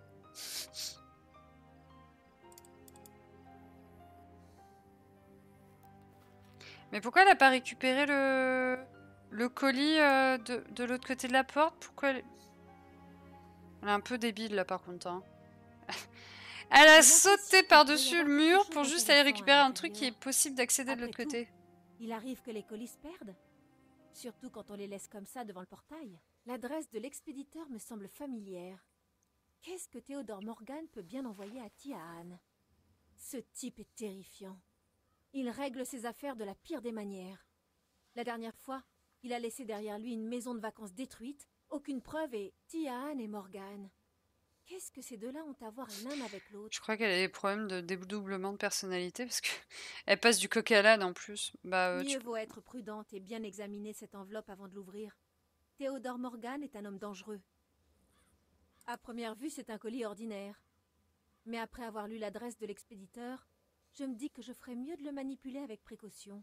S1: Mais pourquoi elle a pas récupéré le colis de l'autre côté de la porte? Pourquoi elle... Elle est un peu débile là par contre. Hein. Elle a sauté par-dessus le mur pour juste aller récupérer un truc qui est possible d'accéder de l'autre côté.
S5: Il arrive que les colis se perdent. Surtout quand on les laisse comme ça devant le portail. L'adresse de l'expéditeur me semble familière. Qu'est-ce que Théodore Morgan peut bien envoyer à Tia-Anne? Ce type est terrifiant. Il règle ses affaires de la pire des manières. La dernière fois, il a laissé derrière lui une maison de vacances détruite, aucune preuve et Tia-Anne et Morgan. Qu'est-ce que ces deux-là ont à voir l'un avec l'autre?
S1: Je crois qu'elle a des problèmes de dédoublement de personnalité parce que elle passe du coq à l'âne en plus. Bah,
S5: Mieux vaut être prudente et bien examiner cette enveloppe avant de l'ouvrir. Théodore Morgan est un homme dangereux. À première vue, c'est un colis ordinaire. Mais après avoir lu l'adresse de l'expéditeur, je me dis que je ferais mieux de le manipuler avec précaution.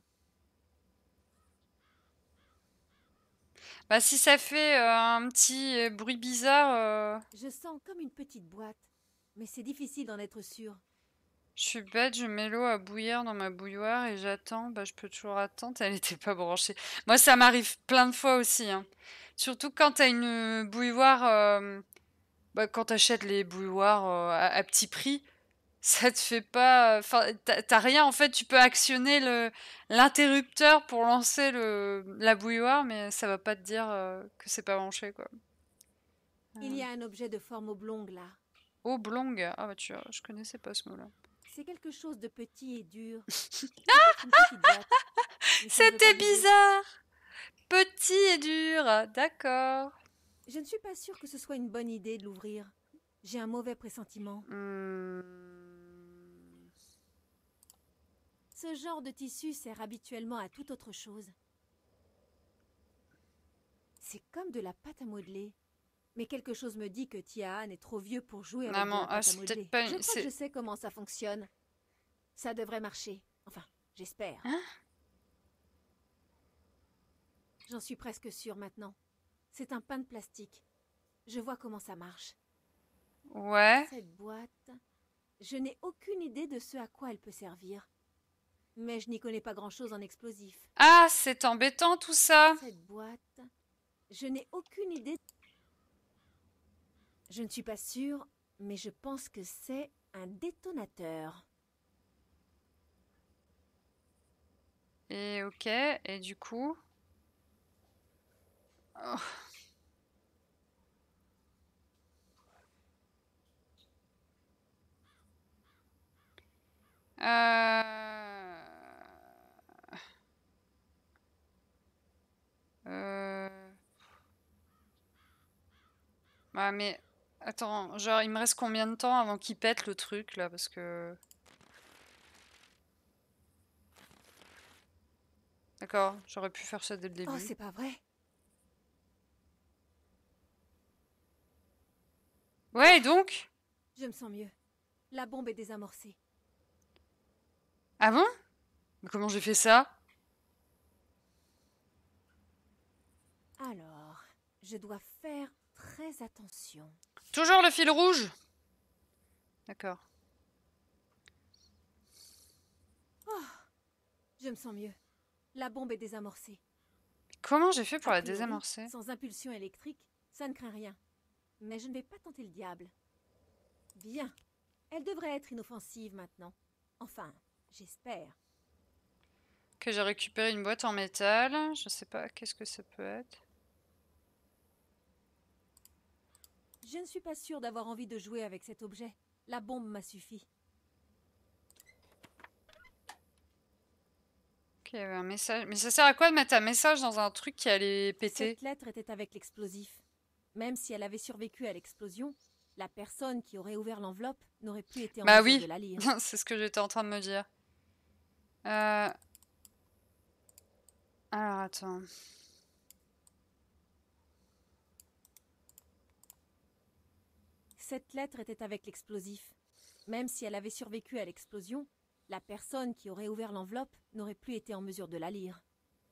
S1: Bah si ça fait un petit bruit bizarre...
S5: Je sens comme une petite boîte, mais c'est difficile d'en être sûr.
S1: Je suis bête, je mets l'eau à bouillir dans ma bouilloire et j'attends. Bah je peux toujours attendre, elle n'était pas branchée. Moi ça m'arrive plein de fois aussi. Hein. Surtout quand t'as une bouilloire... Bah, quand t'achètes les bouilloires à petit prix, ça te fait pas... Enfin, t'as rien en fait, tu peux actionner l'interrupteur pour lancer la bouilloire, mais ça va pas te dire que c'est pas branché quoi.
S5: Il y a un objet de forme oblongue là.
S1: Oblongue? Ah bah tu vois, je connaissais pas ce mot-là.
S5: C'est quelque chose de petit et dur.
S1: C'était bizarre! Petit et dur, d'accord.
S5: Je ne suis pas sûre que ce soit une bonne idée de l'ouvrir. J'ai un mauvais pressentiment. Ce genre de tissu sert habituellement à toute autre chose. C'est comme de la pâte à modeler. Mais quelque chose me dit que Tia-Han est trop vieux pour jouer avec
S1: Maman,
S5: de la pâte à
S1: c'est
S5: modeler.
S1: peut-être pas
S5: Je
S1: une...
S5: crois que je sais comment ça fonctionne. Ça devrait marcher. Enfin, j'espère.
S1: Hein?
S5: J'en suis presque sûre maintenant. C'est un pain de plastique. Je vois comment ça marche.
S1: Ouais.
S5: Cette boîte... Je n'ai aucune idée de ce à quoi elle peut servir. Mais je n'y connais pas grand-chose en explosifs.
S1: Ah, c'est embêtant tout ça.
S5: Cette boîte... Je n'ai aucune idée... Je ne suis pas sûre, mais je pense que c'est un détonateur.
S1: Et ok, et du coup... Oh. Ouais, mais... Attends, genre, il me reste combien de temps avant qu'il pète le truc, là? Parce que... D'accord, j'aurais pu faire ça dès le début.
S5: Oh, c'est pas vrai.
S1: Ouais, et donc?
S5: Je me sens mieux. La bombe est désamorcée.
S1: Ah bon? Mais comment j'ai fait ça?
S5: Alors, je dois faire très attention.
S1: Toujours le fil rouge? D'accord.
S5: Oh, je me sens mieux. La bombe est désamorcée.
S1: Comment j'ai fait pour
S5: A
S1: la
S5: priori,
S1: désamorcer?
S5: Sans impulsion électrique, ça ne craint rien. Mais je ne vais pas tenter le diable. Bien. Elle devrait être inoffensive maintenant. Enfin, j'espère.
S1: Que j'ai récupéré une boîte en métal. Je sais pas, qu'est-ce que ça peut être?
S5: Je ne suis pas sûre d'avoir envie de jouer avec cet objet. La bombe m'a suffi.
S1: Ok, il y avait un message. Mais ça sert à quoi de mettre un message dans un truc qui allait péter?
S5: Cette lettre était avec l'explosif. Même si elle avait survécu à l'explosion, la personne qui aurait ouvert l'enveloppe n'aurait plus été en
S1: Bah
S5: mesure
S1: oui,
S5: de la lire.
S1: c'est ce que j'étais en train de me dire. Alors attends.
S5: Cette lettre était avec l'explosif. Même si elle avait survécu à l'explosion, la personne qui aurait ouvert l'enveloppe n'aurait plus été en mesure de la lire.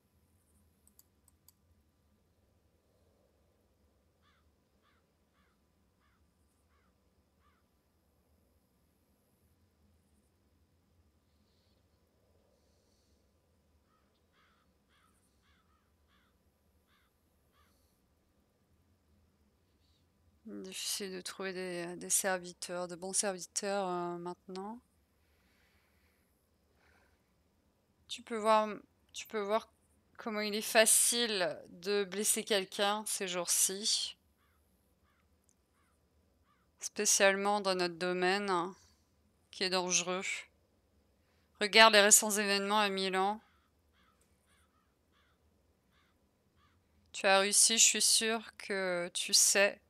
S1: Difficile de trouver des serviteurs, de bons serviteurs maintenant. Tu peux voir comment il est facile de blesser quelqu'un ces jours-ci. Spécialement dans notre domaine, qui est dangereux. Regarde les récents événements à Milan. Tu as réussi, je suis sûre que tu sais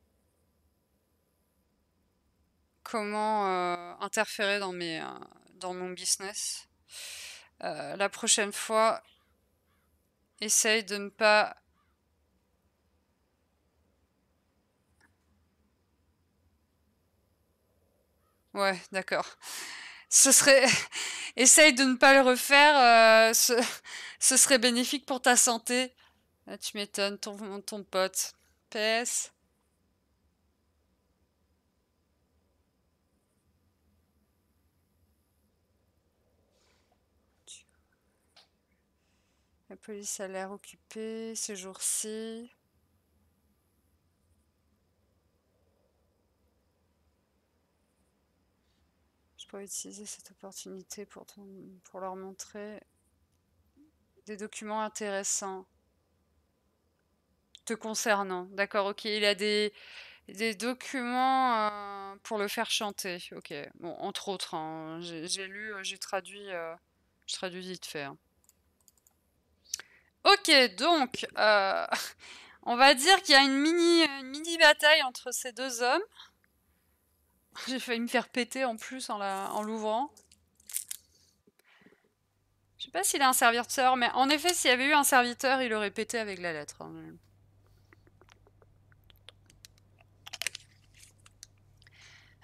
S1: comment interférer dans mon business. La prochaine fois, essaye de ne pas... Ouais, d'accord. Ce serait... Essaye de ne pas le refaire, ce serait bénéfique pour ta santé. Ah, tu m'étonnes, ton pote. PS. La police a l'air occupée ces jours-ci. Je pourrais utiliser cette opportunité pour leur montrer des documents intéressants te concernant. D'accord, ok. Il a des documents pour le faire chanter. Ok, bon, entre autres, hein. J'ai lu, j'ai traduit vite fait, hein. Ok, donc, on va dire qu'il y a une mini bataille entre ces deux hommes. J'ai failli me faire péter en plus en l'ouvrant. Je sais pas s'il a un serviteur, mais en effet, s'il y avait eu un serviteur, il aurait pété avec la lettre, hein.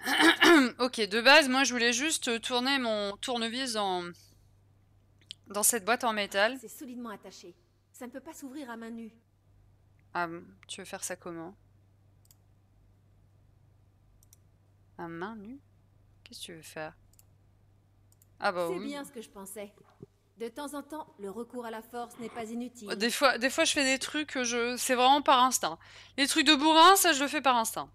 S1: Ok, de base, moi je voulais juste tourner mon tournevis dans cette boîte en métal.
S5: C'est solidement attaché. Ça ne peut pas s'ouvrir à main nue.
S1: Ah, tu veux faire ça comment? À main nue? Qu'est-ce que tu veux faire? Ah bah
S5: C'est
S1: oui.
S5: bien ce que je pensais. De temps en temps, le recours à la force n'est pas inutile.
S1: Des fois, je fais des trucs que c'est vraiment par instinct. Les trucs de bourrin, ça, je le fais par instinct.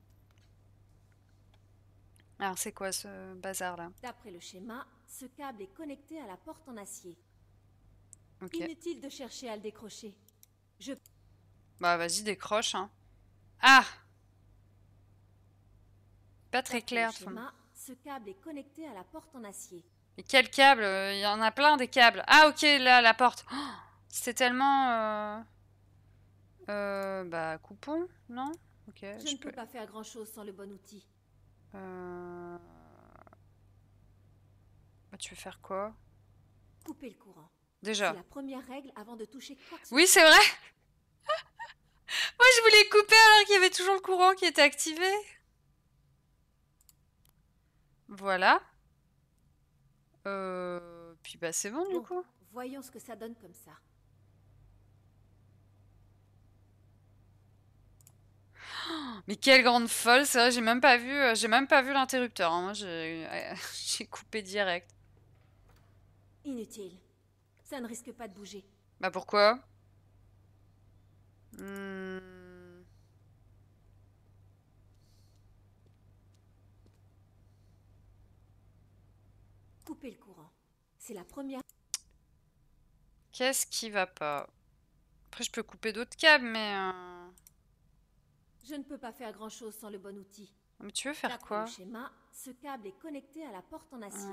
S1: Alors, c'est quoi ce bazar-là?
S5: D'après le schéma, ce câble est connecté à la porte en acier.
S1: Ok.
S5: Inutile de chercher à le décrocher.
S1: Bah, vas-y, décroche, hein. Ah! Pas très
S5: D'après
S1: clair.
S5: le schéma, ce câble est connecté à la porte en acier.
S1: Mais quel câble? Il y en a plein des câbles. Ah, ok, là, la porte. Oh, c'était tellement... bah, coupons, non? Ok,
S5: Je ne peux pas faire grand-chose sans le bon outil.
S1: Bah, tu veux faire quoi?
S5: Couper le courant.
S1: Déjà.
S5: C'est la première règle avant de toucher quoi que ce
S1: Oui, c'est vrai! Moi, je voulais couper alors qu'il y avait toujours le courant qui était activé. Voilà. Puis bah c'est bon du coup.
S5: Voyons ce que ça donne comme ça.
S1: Mais quelle grande folle, c'est vrai, j'ai même pas vu l'interrupteur. Hein. Moi, j'ai coupé direct.
S5: Inutile. Ça ne risque pas de bouger.
S1: Bah pourquoi?
S5: Couper le courant. C'est la première.
S1: Qu'est-ce qui va pas? Après, je peux couper d'autres câbles, mais...
S5: Je ne peux pas faire grand-chose sans le bon outil.
S1: Mais tu veux faire
S5: D'après
S1: quoi?
S5: le schéma, ce câble est connecté à la porte en acier.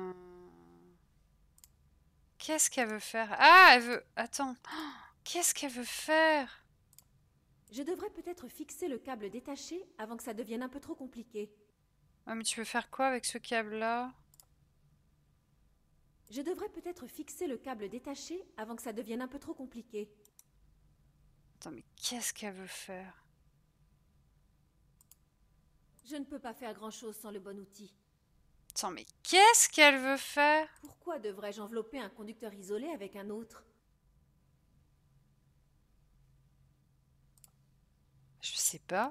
S1: Qu'est-ce qu'elle veut faire? Ah, elle veut... Attends. Qu'est-ce qu'elle veut faire?
S5: Je devrais peut-être fixer le câble détaché avant que ça devienne un peu trop compliqué.
S1: Ah, mais tu veux faire quoi avec ce câble-là?
S5: Je devrais peut-être fixer le câble détaché avant que ça devienne un peu trop compliqué.
S1: Attends, mais qu'est-ce qu'elle veut faire?
S5: Je ne peux pas faire grand-chose sans le bon outil.
S1: Attends, mais qu'est-ce qu'elle veut faire?
S5: Pourquoi devrais-je envelopper un conducteur isolé avec un autre?
S1: Je sais pas.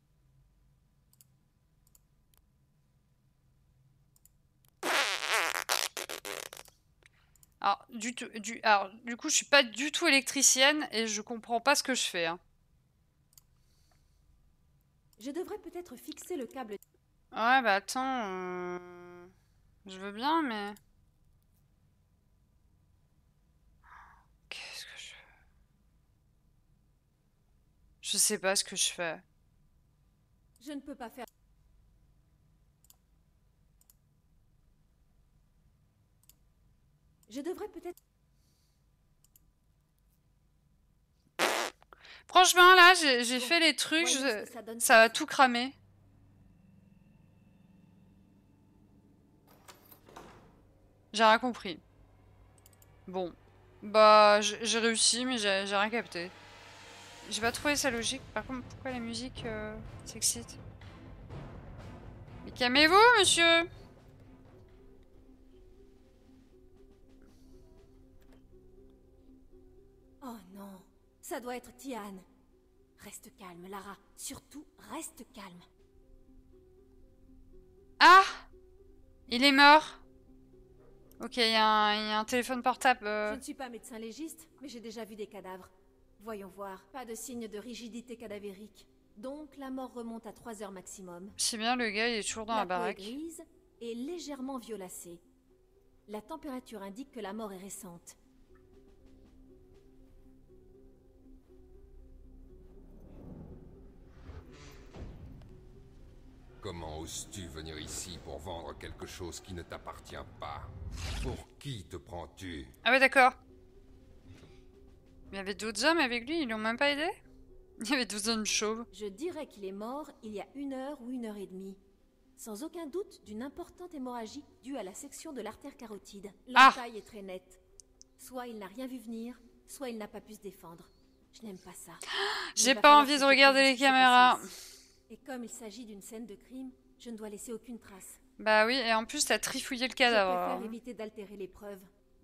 S1: Alors, du coup, je suis pas du tout électricienne et je comprends pas ce que je fais. Hein.
S5: Je devrais peut-être fixer le câble...
S1: Ouais, bah attends... Je veux bien, mais... Qu'est-ce que je fais? Je sais pas ce que je fais.
S5: Je ne peux pas faire... Je devrais peut-être...
S1: Franchement, là, j'ai fait les trucs,
S5: voyons ce que ça donne
S1: ça va tout cramer. J'ai rien compris. Bon. Bah, j'ai réussi, mais j'ai rien capté. J'ai pas trouvé ça logique. Par contre, pourquoi la musique s'excite? Mais calmez-vous, monsieur!
S5: Oh non, ça doit être Tian. Reste calme, Lara. Surtout, reste calme.
S1: Ah! Il est mort. Ok, il y a un téléphone portable.
S5: Je ne suis pas médecin légiste, mais j'ai déjà vu des cadavres. Voyons voir, pas de signe de rigidité cadavérique. Donc la mort remonte à 3 heures maximum.
S1: C'est bien, le gars, il est toujours dans la
S5: peau est
S1: baraque.
S5: grise et légèrement violacée. La température indique que la mort est récente.
S9: Comment oses-tu venir ici pour vendre quelque chose qui ne t'appartient pas? Pour qui te prends-tu?
S1: Ah ouais, d'accord. Il y avait d'autres hommes avec lui, ils l'ont même pas aidé? Il y avait 12 hommes chauves.
S5: Je dirais qu'il est mort il y a 1 heure ou 1 heure et demie. Sans aucun doute d'une importante hémorragie due à la section de l'artère carotide. L'entaille est très nette. Soit il n'a rien vu venir, soit il n'a pas pu se défendre. Je n'aime pas ça.
S1: J'ai pas envie de regarder les caméras.
S5: Et comme il s'agit d'une scène de crime, Je ne dois laisser aucune trace.
S1: Bah oui, et en plus, t'as trifouillé le
S5: Je
S1: cadavre.
S5: préfère
S1: alors.
S5: éviter d'altérer les preuves.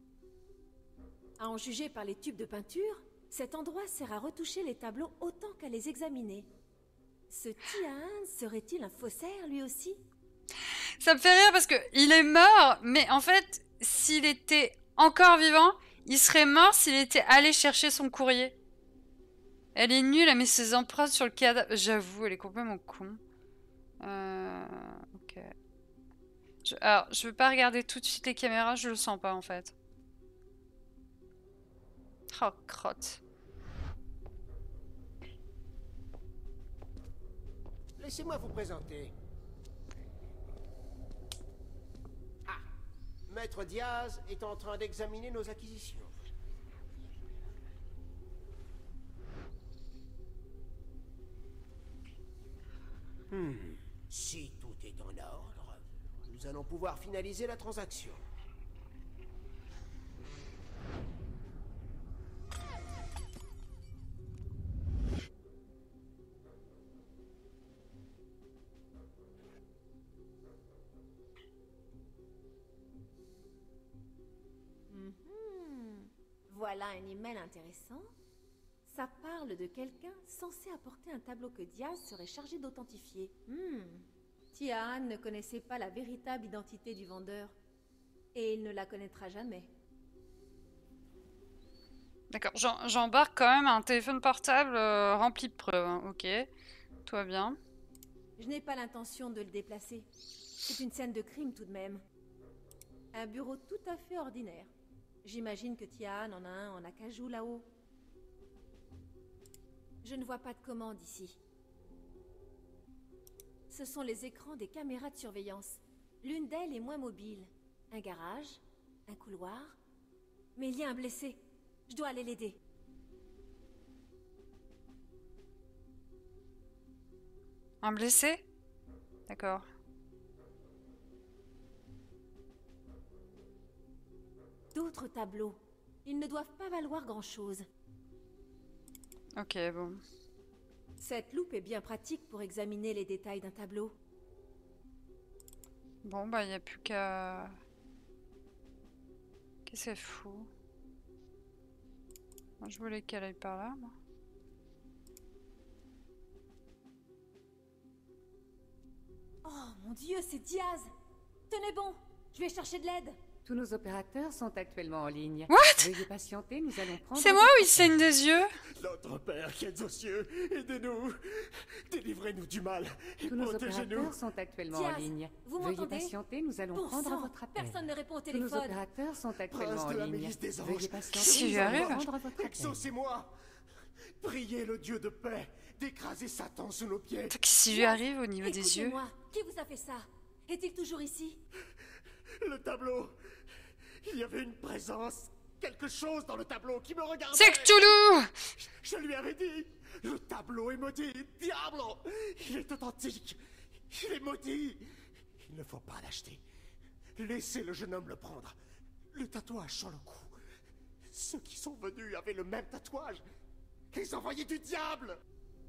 S5: À en juger par les tubes de peinture, cet endroit sert à retoucher les tableaux autant qu'à les examiner. Ce Tiaan serait-il un faussaire, lui aussi?
S1: Ça me fait rire parce que il est mort, mais en fait, s'il était encore vivant, il serait mort s'il était allé chercher son courrier. Elle est nulle, elle met ses empreintes sur le cadavre. J'avoue, elle est complètement con. Ok. Alors, je veux pas regarder tout de suite les caméras, je le sens pas en fait. Oh, crotte.
S10: Laissez-moi vous présenter. Ah, Maître Diaz est en train d'examiner nos acquisitions. Si tout est en ordre, nous allons pouvoir finaliser la transaction.
S5: Voilà un email intéressant. Ça parle de quelqu'un censé apporter un tableau que Diaz serait chargé d'authentifier. Tiaan ne connaissait pas la véritable identité du vendeur. Et il ne la connaîtra jamais.
S1: D'accord, j'embarque quand même un téléphone portable rempli de preuves. Hein. Ok, tout va bien.
S5: Je n'ai pas l'intention de le déplacer. C'est une scène de crime tout de même. Un bureau tout à fait ordinaire. J'imagine que Tiaan en a un en acajou là-haut. Je ne vois pas de commande ici. Ce sont les écrans des caméras de surveillance. L'une d'elles est moins mobile. Un garage, un couloir. Mais il y a un blessé. Je dois aller l'aider.
S1: Un blessé? D'accord.
S5: D'autres tableaux. Ils ne doivent pas valoir grand-chose.
S1: Ok, bon.
S5: Cette loupe est bien pratique pour examiner les détails d'un tableau.
S1: Bon, bah, il n'y a plus qu'à... Qu'est-ce que c'est fou? Moi, je voulais qu'elle aille par là, moi.
S5: Oh mon Dieu, c'est Diaz! Tenez bon, je vais chercher de l'aide.
S3: Tous nos opérateurs sont actuellement en ligne.
S1: What?
S3: Veuillez patienter, nous allons prendre...
S1: C'est moi ou il saigne des yeux?
S10: Notre Père qui êtes aux cieux, aidez-nous. Délivrez-nous du mal et
S3: Tous nos
S10: protégez-nous.
S3: opérateurs sont actuellement en
S5: Diaz,
S3: ligne.
S5: vous
S3: Veuillez
S5: m'entendez?
S3: patienter, nous allons
S5: Bon
S3: prendre
S5: sang,
S3: votre appel.
S5: personne ne répond au
S3: Tous nos
S5: téléphone.
S3: opérateurs sont actuellement
S10: Prince
S3: en
S10: de la
S3: ligne.
S10: milice des anges,
S3: Veuillez
S1: Qu'est-ce
S3: patienter,
S1: qui lui
S3: nous allons
S1: arrive?
S3: prendre votre appel.
S10: exaucez-moi. Priez le Dieu de paix d'écraser Satan sous nos pieds.
S1: Qu'est-ce qui lui arrive au niveau des yeux?
S5: Écoutez-moi, qui vous a fait ça? Est-il toujours ici?
S10: Le tableau. Il y avait une présence, quelque chose dans le tableau qui me regardait.
S1: C'est Cthulhu!
S10: Je lui avais dit, le tableau est maudit. Diablo, il est authentique. Il est maudit. Il ne faut pas l'acheter. Laissez le jeune homme le prendre. Le tatouage sur le cou. Ceux qui sont venus avaient le même tatouage. Les envoyés du diable.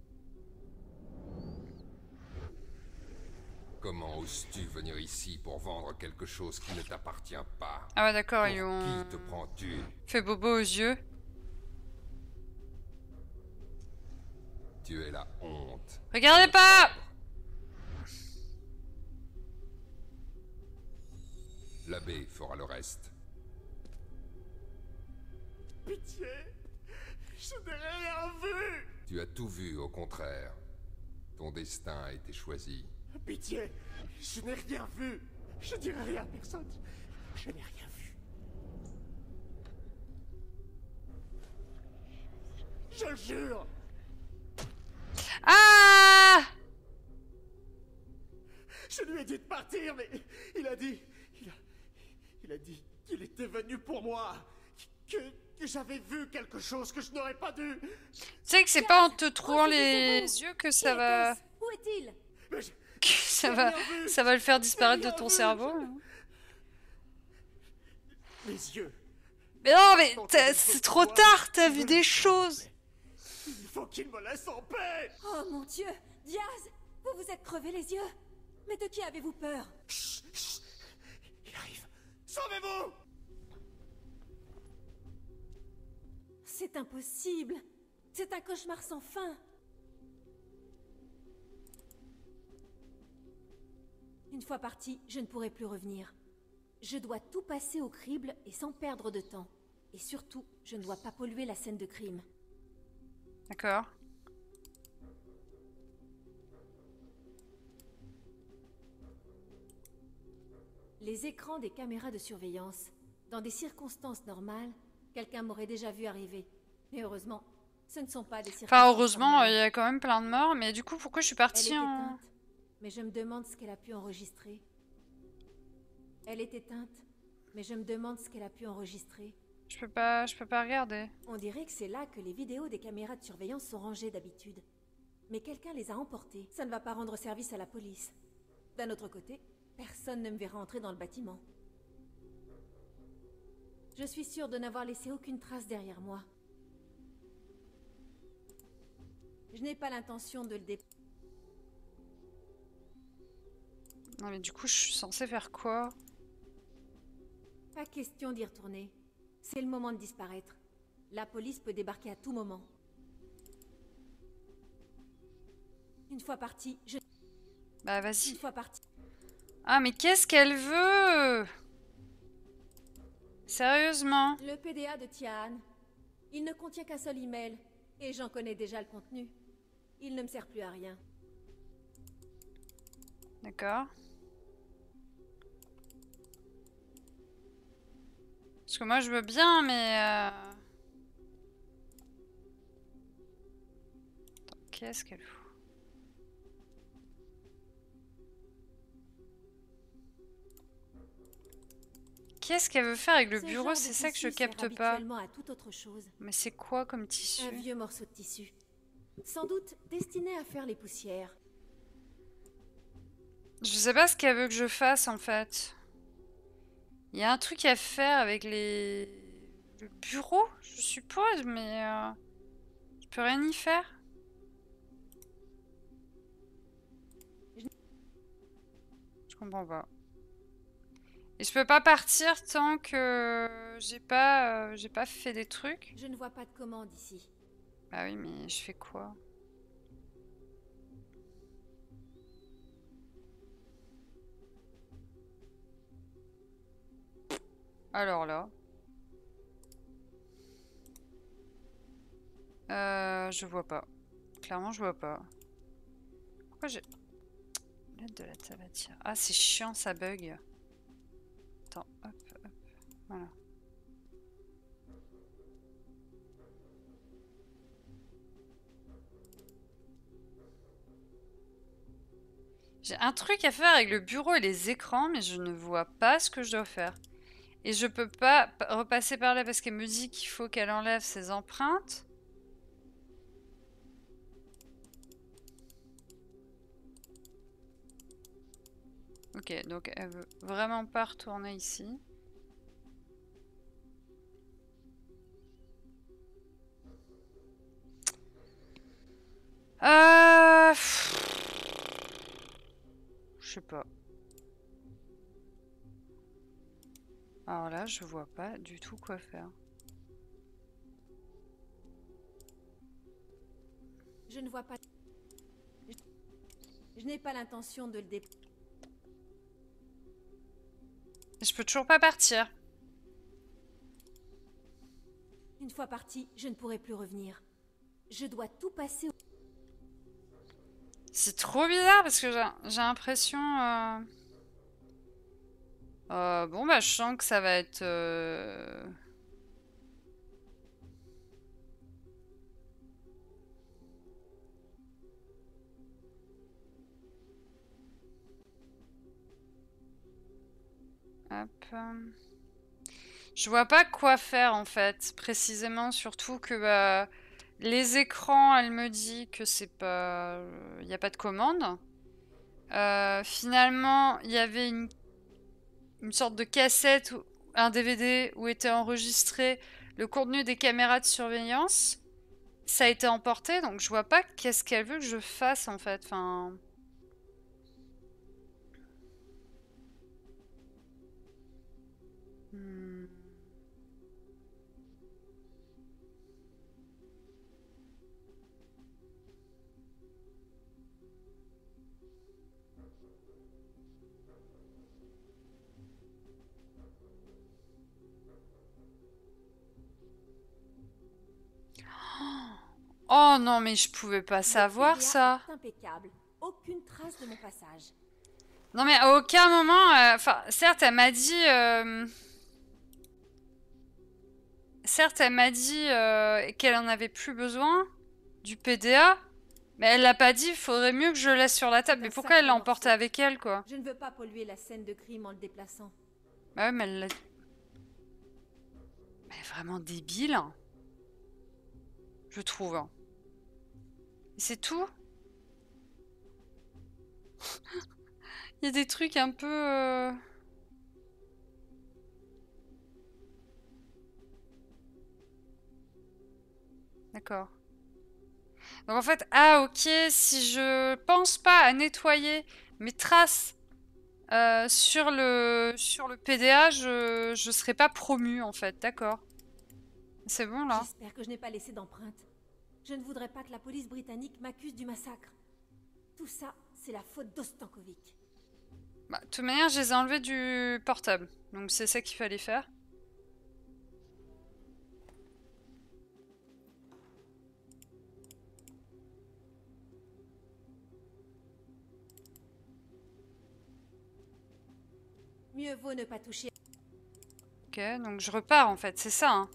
S9: Comment oses-tu venir ici pour vendre quelque chose qui ne t'appartient pas?
S1: Ah ouais, d'accord,
S9: Pour
S1: ils ont
S9: qui te prends-tu?
S1: fait bobo aux yeux.
S9: Tu es la honte.
S1: Regardez pas!
S9: L'abbé fera le reste.
S10: Pitié. Je n'ai rien vu.
S9: Tu as tout vu, au contraire. Ton destin a été choisi.
S10: Pitié. Je n'ai rien vu. Je dirai rien à personne. Je n'ai rien vu. Je le jure.
S1: Ah!
S10: Je lui ai dit de partir, mais il a dit... Il a dit qu'il était venu pour moi. Que j'avais vu quelque chose que je n'aurais pas dû.
S1: Tu sais que c'est pas en te trouant les yeux que ça va...
S5: Où est-il?
S10: Mais
S1: que ça va le faire disparaître de ton cerveau.
S10: mes yeux.
S1: Mais non, mais c'est trop tard, t'as vu des choses.
S10: Il faut qu'il me laisse en paix.
S5: Oh mon Dieu! Diaz! Vous vous êtes crevé les yeux? Mais de qui avez-vous peur?
S10: Chut, chut. Il arrive. Sauvez-vous!
S5: C'est impossible. C'est un cauchemar sans fin. Une fois parti, je ne pourrai plus revenir. Je dois tout passer au crible et sans perdre de temps. Et surtout, je ne dois pas polluer la scène de crime.
S1: D'accord.
S5: Les écrans des caméras de surveillance. Dans des circonstances normales, quelqu'un m'aurait déjà vu arriver. Mais heureusement, ce ne sont pas des circonstances
S1: Enfin, heureusement,
S5: normales.
S1: il y a quand même plein de morts. Mais du coup, pourquoi je suis
S5: Elle
S1: partie
S5: est
S1: en...
S5: éteinte, mais je me demande ce qu'elle a pu enregistrer. Elle est éteinte, mais je me demande ce qu'elle a pu enregistrer.
S1: Je peux pas regarder.
S5: On dirait que c'est là que les vidéos des caméras de surveillance sont rangées d'habitude. Mais quelqu'un les a emportées. Ça ne va pas rendre service à la police. D'un autre côté, personne ne me verra entrer dans le bâtiment. Je suis sûre de n'avoir laissé aucune trace derrière moi. Je n'ai pas l'intention de le dépasser.
S1: Non, mais du coup, je suis censée faire quoi?
S5: Pas question d'y retourner. C'est le moment de disparaître. La police peut débarquer à tout moment. Une fois partie, je...
S1: Bah, vas-y.
S5: Une fois partie.
S1: Ah, mais qu'est-ce qu'elle veut? Sérieusement?
S5: Le PDA de Tian. Il ne contient qu'un seul email. Et j'en connais déjà le contenu. Il ne me sert plus à rien.
S1: D'accord. Parce que moi, je veux bien, mais... Attends, qu'est-ce qu'elle fout? Qu'est-ce qu'elle veut faire avec le
S5: Ce
S1: bureau?
S5: genre de
S1: C'est ça que je
S5: tissu sert
S1: capte pas.
S5: habituellement à toute autre chose.
S1: Mais c'est quoi comme tissu?
S5: Un vieux morceau de tissu. Sans doute destiné à faire les poussières.
S1: Je sais pas ce qu'elle veut que je fasse en fait. Il y a un truc à faire avec les... le bureau, je suppose, mais je peux rien y faire. Je comprends pas. Et je peux pas partir tant que j'ai pas fait des trucs.
S5: Je ne vois pas de commande ici.
S1: Bah oui, mais je fais quoi? Alors là. Je vois pas. Clairement, je vois pas. Pourquoi j'ai... L'aide de la tabatière. Ah, c'est chiant, ça bug. Attends, hop, hop. Voilà. J'ai un truc à faire avec le bureau et les écrans, mais je ne vois pas ce que je dois faire. Et je peux pas repasser par là parce qu'elle me dit qu'il faut qu'elle enlève ses empreintes. Ok, donc elle veut vraiment pas retourner ici. Je sais pas. Alors là, je vois pas du tout quoi faire.
S5: Je ne vois pas... Je n'ai pas l'intention de le dépasser.
S1: Je peux toujours pas partir.
S5: Une fois parti, je ne pourrai plus revenir. Je dois tout passer au...
S1: C'est trop bizarre parce que j'ai l'impression... bon bah je sens que ça va être... Hop. Je vois pas quoi faire en fait, précisément, surtout que bah, les écrans, elle me dit que c'est pas... Il n'y a pas de commande. Finalement, il y avait une sorte de cassette, ou un DVD où était enregistré le contenu des caméras de surveillance. Ça a été emporté, donc je vois pas qu'est-ce qu'elle veut que je fasse en fait. Enfin... Hmm. Oh non, mais je pouvais pas savoir
S5: Le PDA
S1: ça.
S5: est impeccable. Aucune trace de mon passage.
S1: Non mais à aucun moment, enfin, certes elle m'a dit, qu'elle en avait plus besoin du PDA, mais elle l'a pas dit. Il faudrait mieux que je le laisse sur la table. Mais pourquoi elle l'a emporté avec elle, quoi?
S5: Je ne veux pas polluer la scène de crime en le déplaçant.
S1: Bah ouais, mais elle l'a. Elle est vraiment débile, hein. Je trouve. Hein. Et c'est tout. Il y a des trucs un peu. D'accord. Donc en fait, ah ok, si je pense pas à nettoyer mes traces sur le PDA, je serai pas promue en fait, d'accord. C'est bon là.
S5: J'espère que je n'ai pas laissé d'empreinte. Je ne voudrais pas que la police britannique m'accuse du massacre. Tout ça, c'est la faute d'Ostankovic.
S1: Bah, de toute manière, je les ai enlevés du portable. Donc c'est ça qu'il fallait faire.
S5: Mieux vaut ne pas toucher.
S1: Ok, donc je repars en fait, c'est ça. Hein.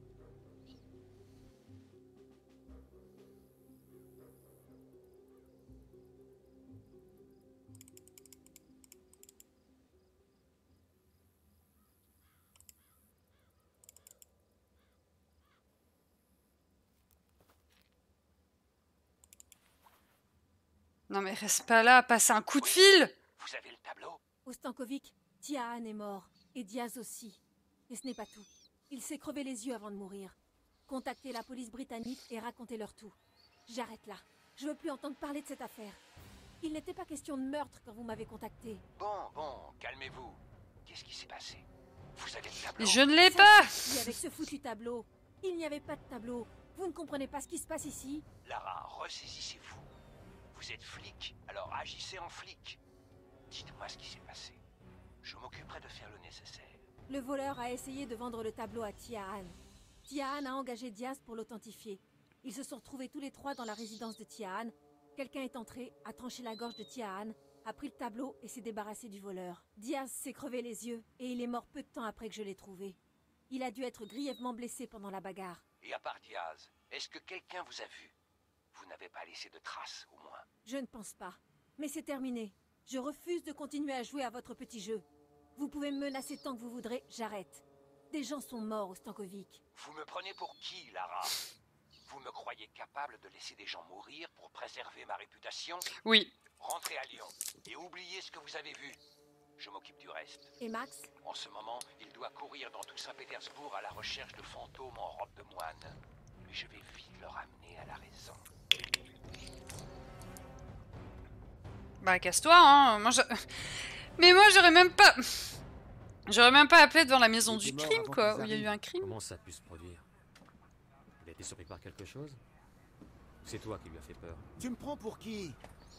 S1: Non mais reste pas là, passe un coup de fil.
S6: Vous avez le tableau?
S5: Ostankovic, Tiahan est mort. Et Diaz aussi. Et ce n'est pas tout. Il s'est crevé les yeux avant de mourir. Contactez la police britannique et racontez-leur tout. J'arrête là. Je veux plus entendre parler de cette affaire. Il n'était pas question de meurtre quand vous m'avez contacté.
S6: Bon, calmez-vous. Qu'est-ce qui s'est passé? Vous avez le tableau?
S1: Mais je ne l'ai
S5: Ça
S1: pas.
S5: suffit avec ce foutu tableau. Il n'y avait pas de tableau. Vous ne comprenez pas ce qui se passe ici?
S6: Lara, ressaisissez-vous. Vous êtes flic, alors agissez en flic. Dites-moi ce qui s'est passé. Je m'occuperai de faire le nécessaire.
S5: Le voleur a essayé de vendre le tableau à Tiahan. Tiahan a engagé Diaz pour l'authentifier. Ils se sont retrouvés tous les trois dans la résidence de Tiahan. Quelqu'un est entré, a tranché la gorge de Tiahan, a pris le tableau et s'est débarrassé du voleur. Diaz s'est crevé les yeux et il est mort peu de temps après que je l'ai trouvé. Il a dû être grièvement blessé pendant la bagarre.
S6: Et à part Diaz, est-ce que quelqu'un vous a vu? Vous n'avez pas laissé de traces, au moins.
S5: Je ne pense pas. Mais c'est terminé. Je refuse de continuer à jouer à votre petit jeu. Vous pouvez me menacer tant que vous voudrez, j'arrête. Des gens sont morts au Stankovic.
S6: Vous me prenez pour qui, Lara? Vous me croyez capable de laisser des gens mourir pour préserver ma réputation?
S1: Oui.
S6: Rentrez à Lyon et oubliez ce que vous avez vu. Je m'occupe du reste.
S5: Et Max?
S6: En ce moment, il doit courir dans tout Saint-Pétersbourg à la recherche de fantômes en robe de moine. Mais je vais vite le ramener à la raison.
S1: Bah casse-toi, hein. Mais moi j'aurais même pas... J'aurais même pas appelé devant la maison du crime, quoi, où il y a eu un crime.
S2: Comment ça a pu se produire? Il a été surpris par quelque chose? C'est toi qui lui as fait peur.
S10: Tu me prends pour qui?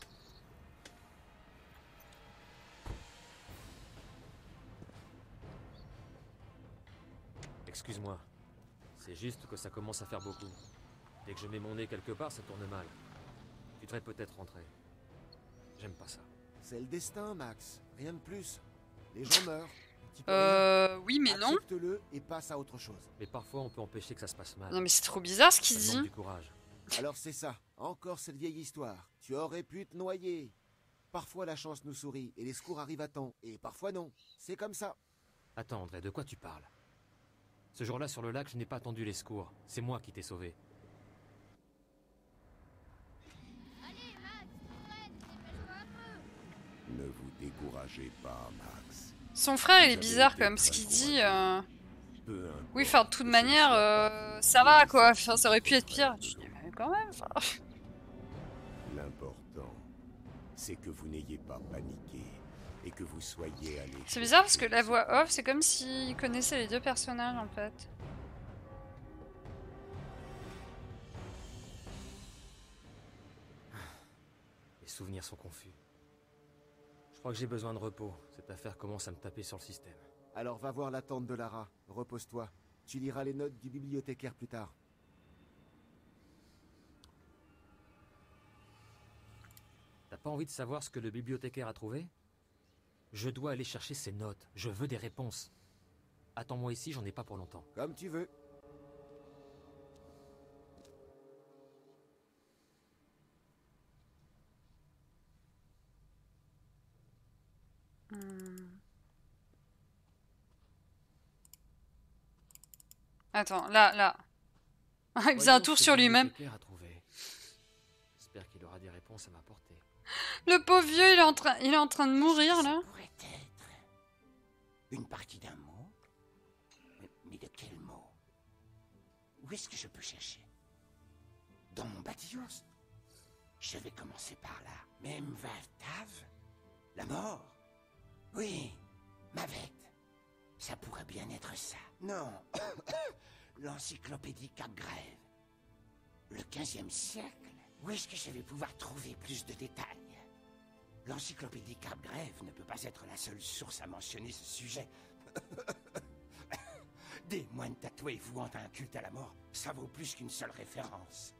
S2: Excuse-moi. C'est juste que ça commence à faire beaucoup. Dès que je mets mon nez quelque part, ça tourne mal. Tu devrais peut-être rentrer. J'aime pas ça.
S10: C'est le destin, Max. Rien de plus. Les gens meurent. Tu peux rien.
S1: Oui, mais non.
S10: Accepte-le et passe à autre chose.
S2: Mais parfois, on peut empêcher que ça se passe mal.
S1: Non, mais c'est trop bizarre ce qu'il
S2: Ça demande
S1: dit.
S2: du courage.
S10: Alors c'est ça. Encore cette vieille histoire. Tu aurais pu te noyer. Parfois la chance nous sourit et les secours arrivent à temps. Et parfois non. C'est comme ça.
S2: Attends, André, de quoi tu parles? Ce jour-là, sur le lac, je n'ai pas attendu les secours. C'est moi qui t'ai sauvé.
S4: Ne vous découragez pas, Max.
S1: Son frère, il est
S4: Vous
S1: bizarre
S4: avez
S1: quand même,
S4: été
S1: ce
S4: très
S1: qu'il dit.
S4: Peu importe
S1: Oui, enfin, de toute
S4: que ce
S1: manière,
S4: soit
S1: ça va, quoi. Enfin, ça aurait pu être pire. Je dis, mais quand même, enfin...
S4: L'important, c'est que vous n'ayez pas paniqué. et que vous soyez allé...
S1: C'est bizarre parce que la voix off, c'est comme s'il connaissait les deux personnages en fait.
S2: Les souvenirs sont confus. Je crois que j'ai besoin de repos. Cette affaire commence à me taper sur le système.
S10: Alors va voir la tente de Lara. Repose-toi. Tu liras les notes du bibliothécaire plus tard.
S2: T'as pas envie de savoir ce que le bibliothécaire a trouvé? Je dois aller chercher ses notes. Je veux des réponses. Attends-moi ici, j'en ai pas pour longtemps.
S10: Comme tu veux.
S1: Attends, là. Il faisait un tour sur lui-même.
S2: J'espère qu'il aura des réponses à m'apporter.
S1: Le pauvre vieux, il est en train de mourir là.
S10: Ça pourrait être une partie d'un mot. Mais de quel mot? Où est-ce que je peux chercher? Dans mon batios? Je vais commencer par là. Même Valtav? La mort? Oui, Mavet. Ça pourrait bien être ça. Non. L'encyclopédie Capgrave. Le 15e siècle? Où est-ce que je vais pouvoir trouver plus de détails? L'encyclopédie Capgrave ne peut pas être la seule source à mentionner ce sujet. Des moines tatoués vouant un culte à la mort, ça vaut plus qu'une seule référence.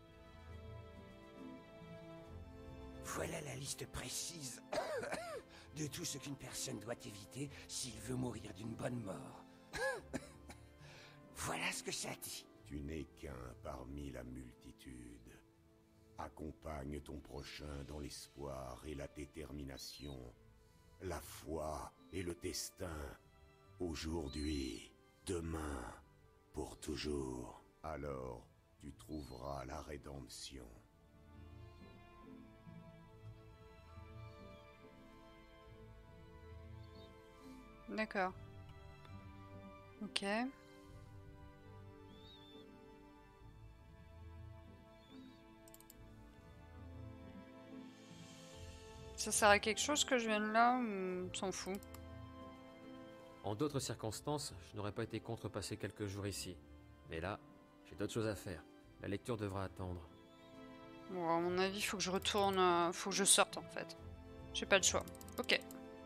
S10: Voilà la liste précise de tout ce qu'une personne doit éviter s'il veut mourir d'une bonne mort. Voilà ce que ça dit.
S4: Tu n'es qu'un parmi la multitude. Accompagne ton prochain dans l'espoir et la détermination, la foi et le destin. Aujourd'hui, demain, pour toujours. Alors, tu trouveras la rédemption.
S1: D'accord. Ok. Ça sert à quelque chose que je vienne là ou on s'en fout?
S2: En d'autres circonstances, je n'aurais pas été contre passer quelques jours ici. Mais là, j'ai d'autres choses à faire. La lecture devra attendre.
S1: Bon, à mon avis, faut que je retourne... faut que je sorte en fait. J'ai pas le choix. Ok.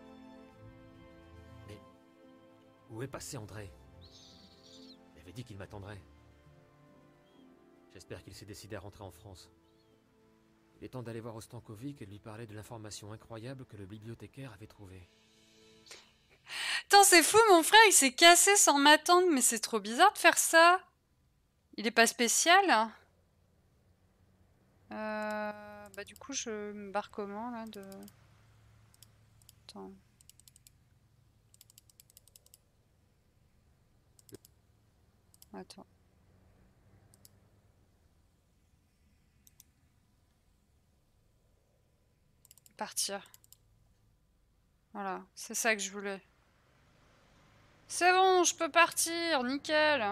S2: Mais où est passé André? Il avait dit qu'il m'attendrait. J'espère qu'il s'est décidé à rentrer en France. Il est temps d'aller voir Ostankovic et de lui parler de l'information incroyable que le bibliothécaire avait trouvée.
S1: Attends, c'est fou, mon frère, il s'est cassé sans m'attendre, mais c'est trop bizarre de faire ça. Il est pas spécial? Bah du coup, je me barre comment, là, de... Attends. Attends. Partir. Voilà, c'est ça que je voulais. C'est bon, je peux partir, nickel.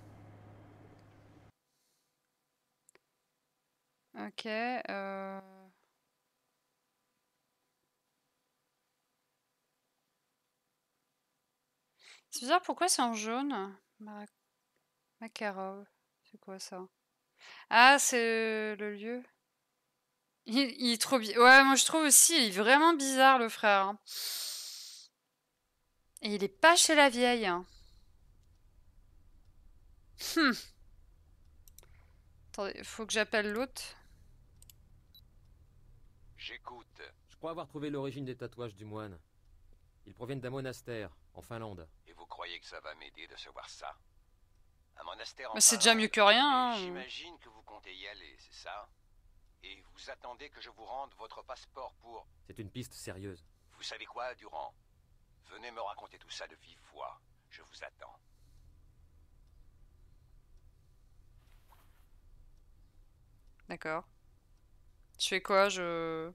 S1: Ok, c'est bizarre, pourquoi c'est en jaune? Makarov, c'est quoi ça? Ah, c'est le lieu. Il est trop bien. Ouais, moi je trouve aussi, il est vraiment bizarre le frère, hein. Et il est pas chez la vieille, hein. Attendez, faut que j'appelle l'autre.
S6: J'écoute.
S2: Je crois avoir trouvé l'origine des tatouages du moine. Ils proviennent d'un monastère, en Finlande.
S6: Et vous croyez que ça va m'aider de savoir ça? Un monastère en
S1: Mais c'est déjà
S6: Finlande.
S1: mieux que rien, hein.
S6: J'imagine que vous comptez y aller, c'est ça? Et vous attendez que je vous rende votre passeport pour...
S2: C'est une piste sérieuse.
S6: Vous savez quoi, Durand? Venez me raconter tout ça de vive voix. Je vous attends.
S1: D'accord. Je fais quoi? Je...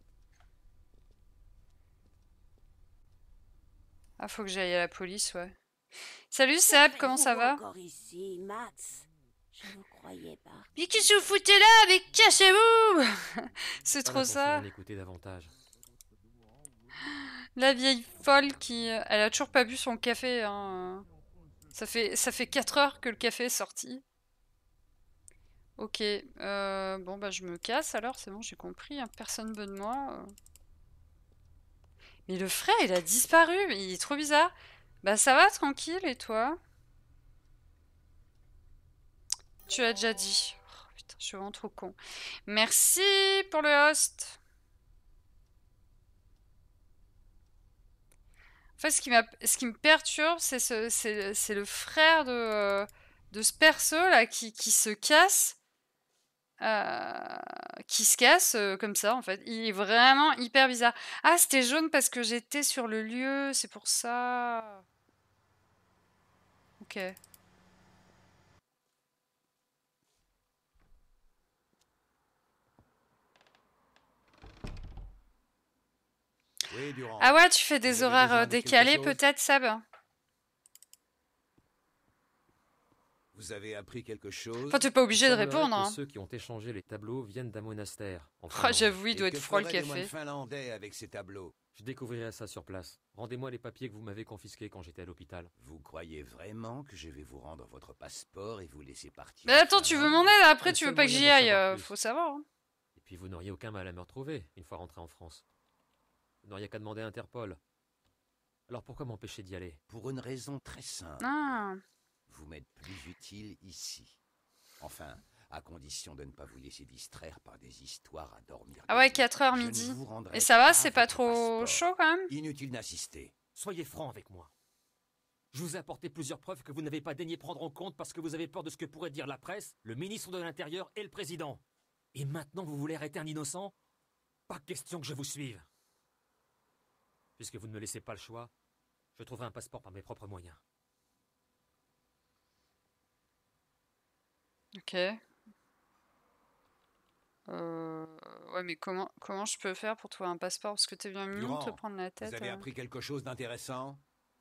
S1: Ah, faut que j'aille à la police, ouais. Salut Seb, comment ça va?
S11: Encore ici, Max. Je vous croyais pas.
S1: Mais qu'est-ce que vous foutez là? Mais cachez-vous! C'est trop ça.
S2: Écouter davantage.
S1: La vieille folle qui... Elle a toujours pas bu son café. Hein. Ça fait 4 heures que le café est sorti. Ok. Bon, bah je me casse alors. C'est bon, j'ai compris. Hein. Personne veut de moi. Mais le frère, il a disparu. Il est trop bizarre. Bah ça va, tranquille. Et toi? Tu l'as déjà dit. Oh, putain, je suis vraiment trop con. Merci pour le host. En fait, ce qui me perturbe, c'est le frère de ce perso là qui se casse. Qui se casse comme ça en fait. Il est vraiment hyper bizarre. Ah, c'était jaune parce que j'étais sur le lieu, c'est pour ça. Ok.
S10: Oui, Durand.
S1: Ah ouais, tu fais des
S10: Vous avez
S1: horaires
S10: besoin de quelque
S1: décalés
S10: chose
S1: peut-être, Seb?
S10: Vous avez appris quelque chose?
S1: Enfin, t'es pas obligé de
S2: Il semblerait
S1: répondre.
S2: que
S1: Hein.
S2: ceux qui ont échangé les tableaux viennent d'un monastère. En
S1: Oh,
S2: Finlande.
S1: j'avoue, il doit
S10: Et
S1: être
S10: que
S1: froid le
S10: feraient les moines
S1: café.
S10: finlandais avec ces tableaux?
S2: Je découvrirai ça sur place. Rendez-moi les papiers que vous m'avez confisqués quand j'étais à l'hôpital.
S10: Vous croyez vraiment que je vais vous rendre votre passeport et vous laisser partir?
S1: Mais attends, tu veux mon aide? Après,
S2: Le
S1: tu veux
S2: seul
S1: pas que
S2: moyen
S1: j'y
S2: d'en
S1: aille?
S2: savoir plus.
S1: Faut savoir. Hein.
S2: Et puis vous n'auriez aucun mal à me retrouver, une fois rentré en France. Vous n'auriez qu'à demander à Interpol. Alors pourquoi m'empêcher d'y aller?
S10: Pour une raison très simple.
S1: Ah.
S10: Vous m'êtes plus utile ici. Enfin, à condition de ne pas vous laisser distraire par des histoires à dormir.
S1: Ah ouais,
S10: debout.
S1: 4h
S10: Je ne
S1: midi.
S10: vous rendrai
S1: Et ça va,
S10: pas
S1: c'est pas
S10: votre
S1: trop
S10: passeport.
S1: chaud quand même?
S10: Inutile d'insister.
S2: Soyez franc avec moi. Je vous ai apporté plusieurs preuves que vous n'avez pas daigné prendre en compte parce que vous avez peur de ce que pourrait dire la presse, le ministre de l'Intérieur et le président. Et maintenant vous voulez arrêter un innocent? Pas question que je vous suive. Puisque vous ne me laissez pas le choix, je trouverai un passeport par mes propres moyens.
S1: Ok. Ouais, mais comment je peux faire pour trouver un passeport? Parce que t'es bien mignon de te
S10: Durand,
S1: prendre la
S10: vous
S1: tête.
S10: avez appris quelque chose d'intéressant?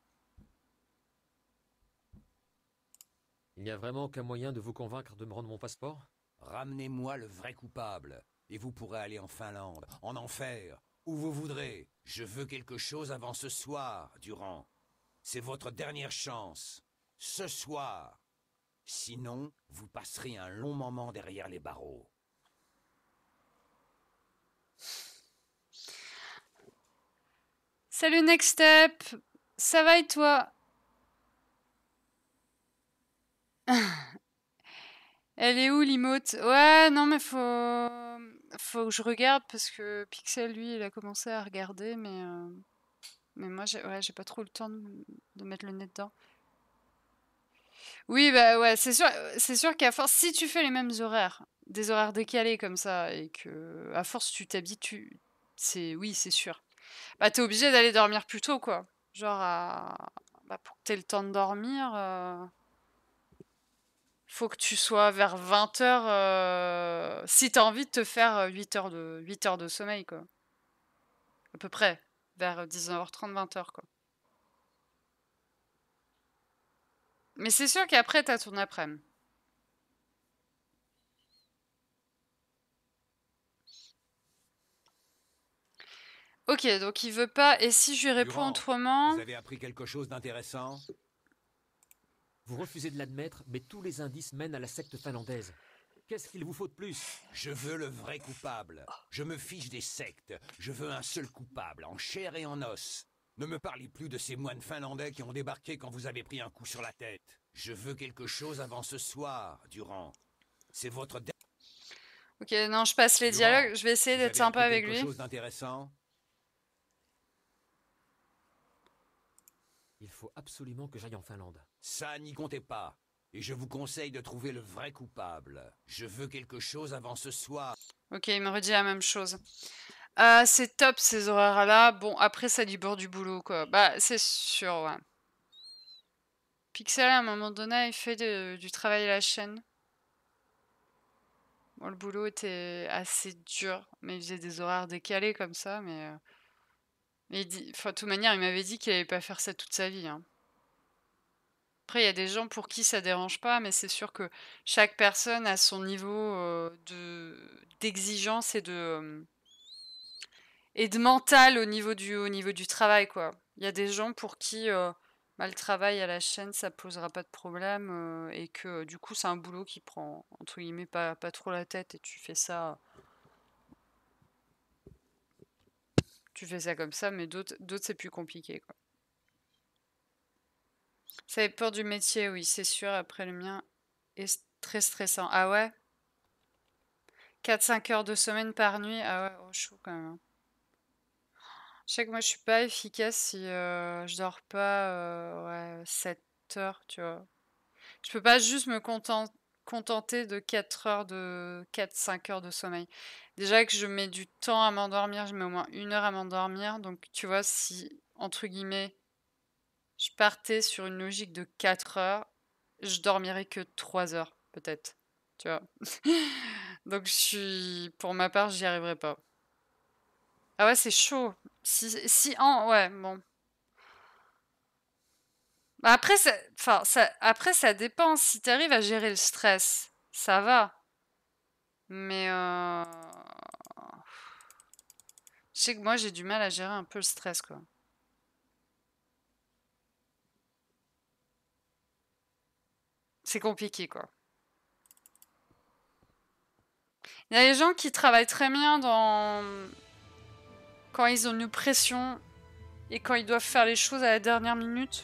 S2: Il n'y a vraiment aucun moyen de vous convaincre de me rendre mon passeport?
S10: Ramenez-moi le vrai coupable, et vous pourrez aller en Finlande, en enfer, où vous voudrez. Je veux quelque chose avant ce soir, Durand. C'est votre dernière chance. Ce soir. Sinon, vous passerez un long moment derrière les barreaux.
S1: Salut Next Step! Ça va et toi? Elle est où l'emote? Ouais, non mais faut que je regarde parce que Pixel lui il a commencé à regarder mais moi j'ai pas trop le temps de mettre le nez dedans. Oui bah ouais c'est sûr qu'à force si tu fais les mêmes horaires, des horaires décalés comme ça et que à force tu t'habitues, oui c'est sûr. Bah t'es obligé d'aller dormir plus tôt quoi. Genre pour que t'aies le temps de dormir. Faut que tu sois vers 20h si t'as envie de te faire 8 heures de sommeil quoi. À peu près. Vers 19h30, 20h quoi. Mais c'est sûr qu'après t'as ton après-midi. Ok, donc il veut pas. Et si je lui réponds
S10: Durand,
S1: autrement?
S10: vous avez appris quelque chose d'intéressant?
S2: Vous refusez de l'admettre, mais tous les indices mènent à la secte finlandaise. Qu'est-ce qu'il vous faut de plus?
S10: Je veux le vrai coupable. Je me fiche des sectes. Je veux un seul coupable, en chair et en os. Ne me parlez plus de ces moines finlandais qui ont débarqué quand vous avez pris un coup sur la tête. Je veux quelque chose avant ce soir, Durand. C'est votre...
S1: Ok, non, je passe les
S10: Durand,
S1: dialogues. Je vais essayer
S10: vous
S1: d'être
S10: avez
S1: sympa
S10: appris
S1: avec
S10: quelque
S1: lui.
S10: chose d'intéressant?
S2: Il faut absolument que j'aille en Finlande.
S10: Ça, n'y comptez pas. Et je vous conseille de trouver le vrai coupable. Je veux quelque chose avant ce soir.
S1: Ok, il me redit la même chose. C'est top ces horaires-là. Bon, après, ça libère du boulot, quoi. Bah, c'est sûr, ouais. Pixel, à un moment donné, il fait du travail à la chaîne. Bon, le boulot était assez dur, mais il faisait des horaires décalés comme ça, mais il dit... Enfin, de toute manière, il m'avait dit qu'il allait pas faire ça toute sa vie, hein. Après, il y a des gens pour qui ça dérange pas, mais c'est sûr que chaque personne a son niveau d'exigence et de mental au niveau du travail, quoi. Il y a des gens pour qui bah, le travail à la chaîne, ça posera pas de problème et que du coup, c'est un boulot qui prend, entre guillemets, pas trop la tête et tu fais ça comme ça, mais d'autres c'est plus compliqué, quoi. Ça avait peur du métier, oui, c'est sûr. Après, le mien est très stressant. Ah ouais? 4-5 heures de sommeil par nuit? Ah ouais, oh, chaud quand même, hein. Je sais que moi, je suis pas efficace si je dors pas ouais, 7 heures, tu vois. Je peux pas juste me contenter de 4-5 heures de sommeil. Déjà que je mets du temps à m'endormir, je mets au moins 1 heure à m'endormir. Donc, tu vois, si, entre guillemets, je partais sur une logique de 4 heures, je dormirais que 3 heures, peut-être. Tu vois. Donc, pour ma part, j'y arriverai pas. Ah ouais, c'est chaud. Ouais, bon. Bah après, après, ça dépend. Si tu arrives à gérer le stress, ça va. Mais je sais que moi, j'ai du mal à gérer un peu le stress, quoi. C'est compliqué, quoi. Il y a des gens qui travaillent très bien quand ils ont une pression et quand ils doivent faire les choses à la dernière minute.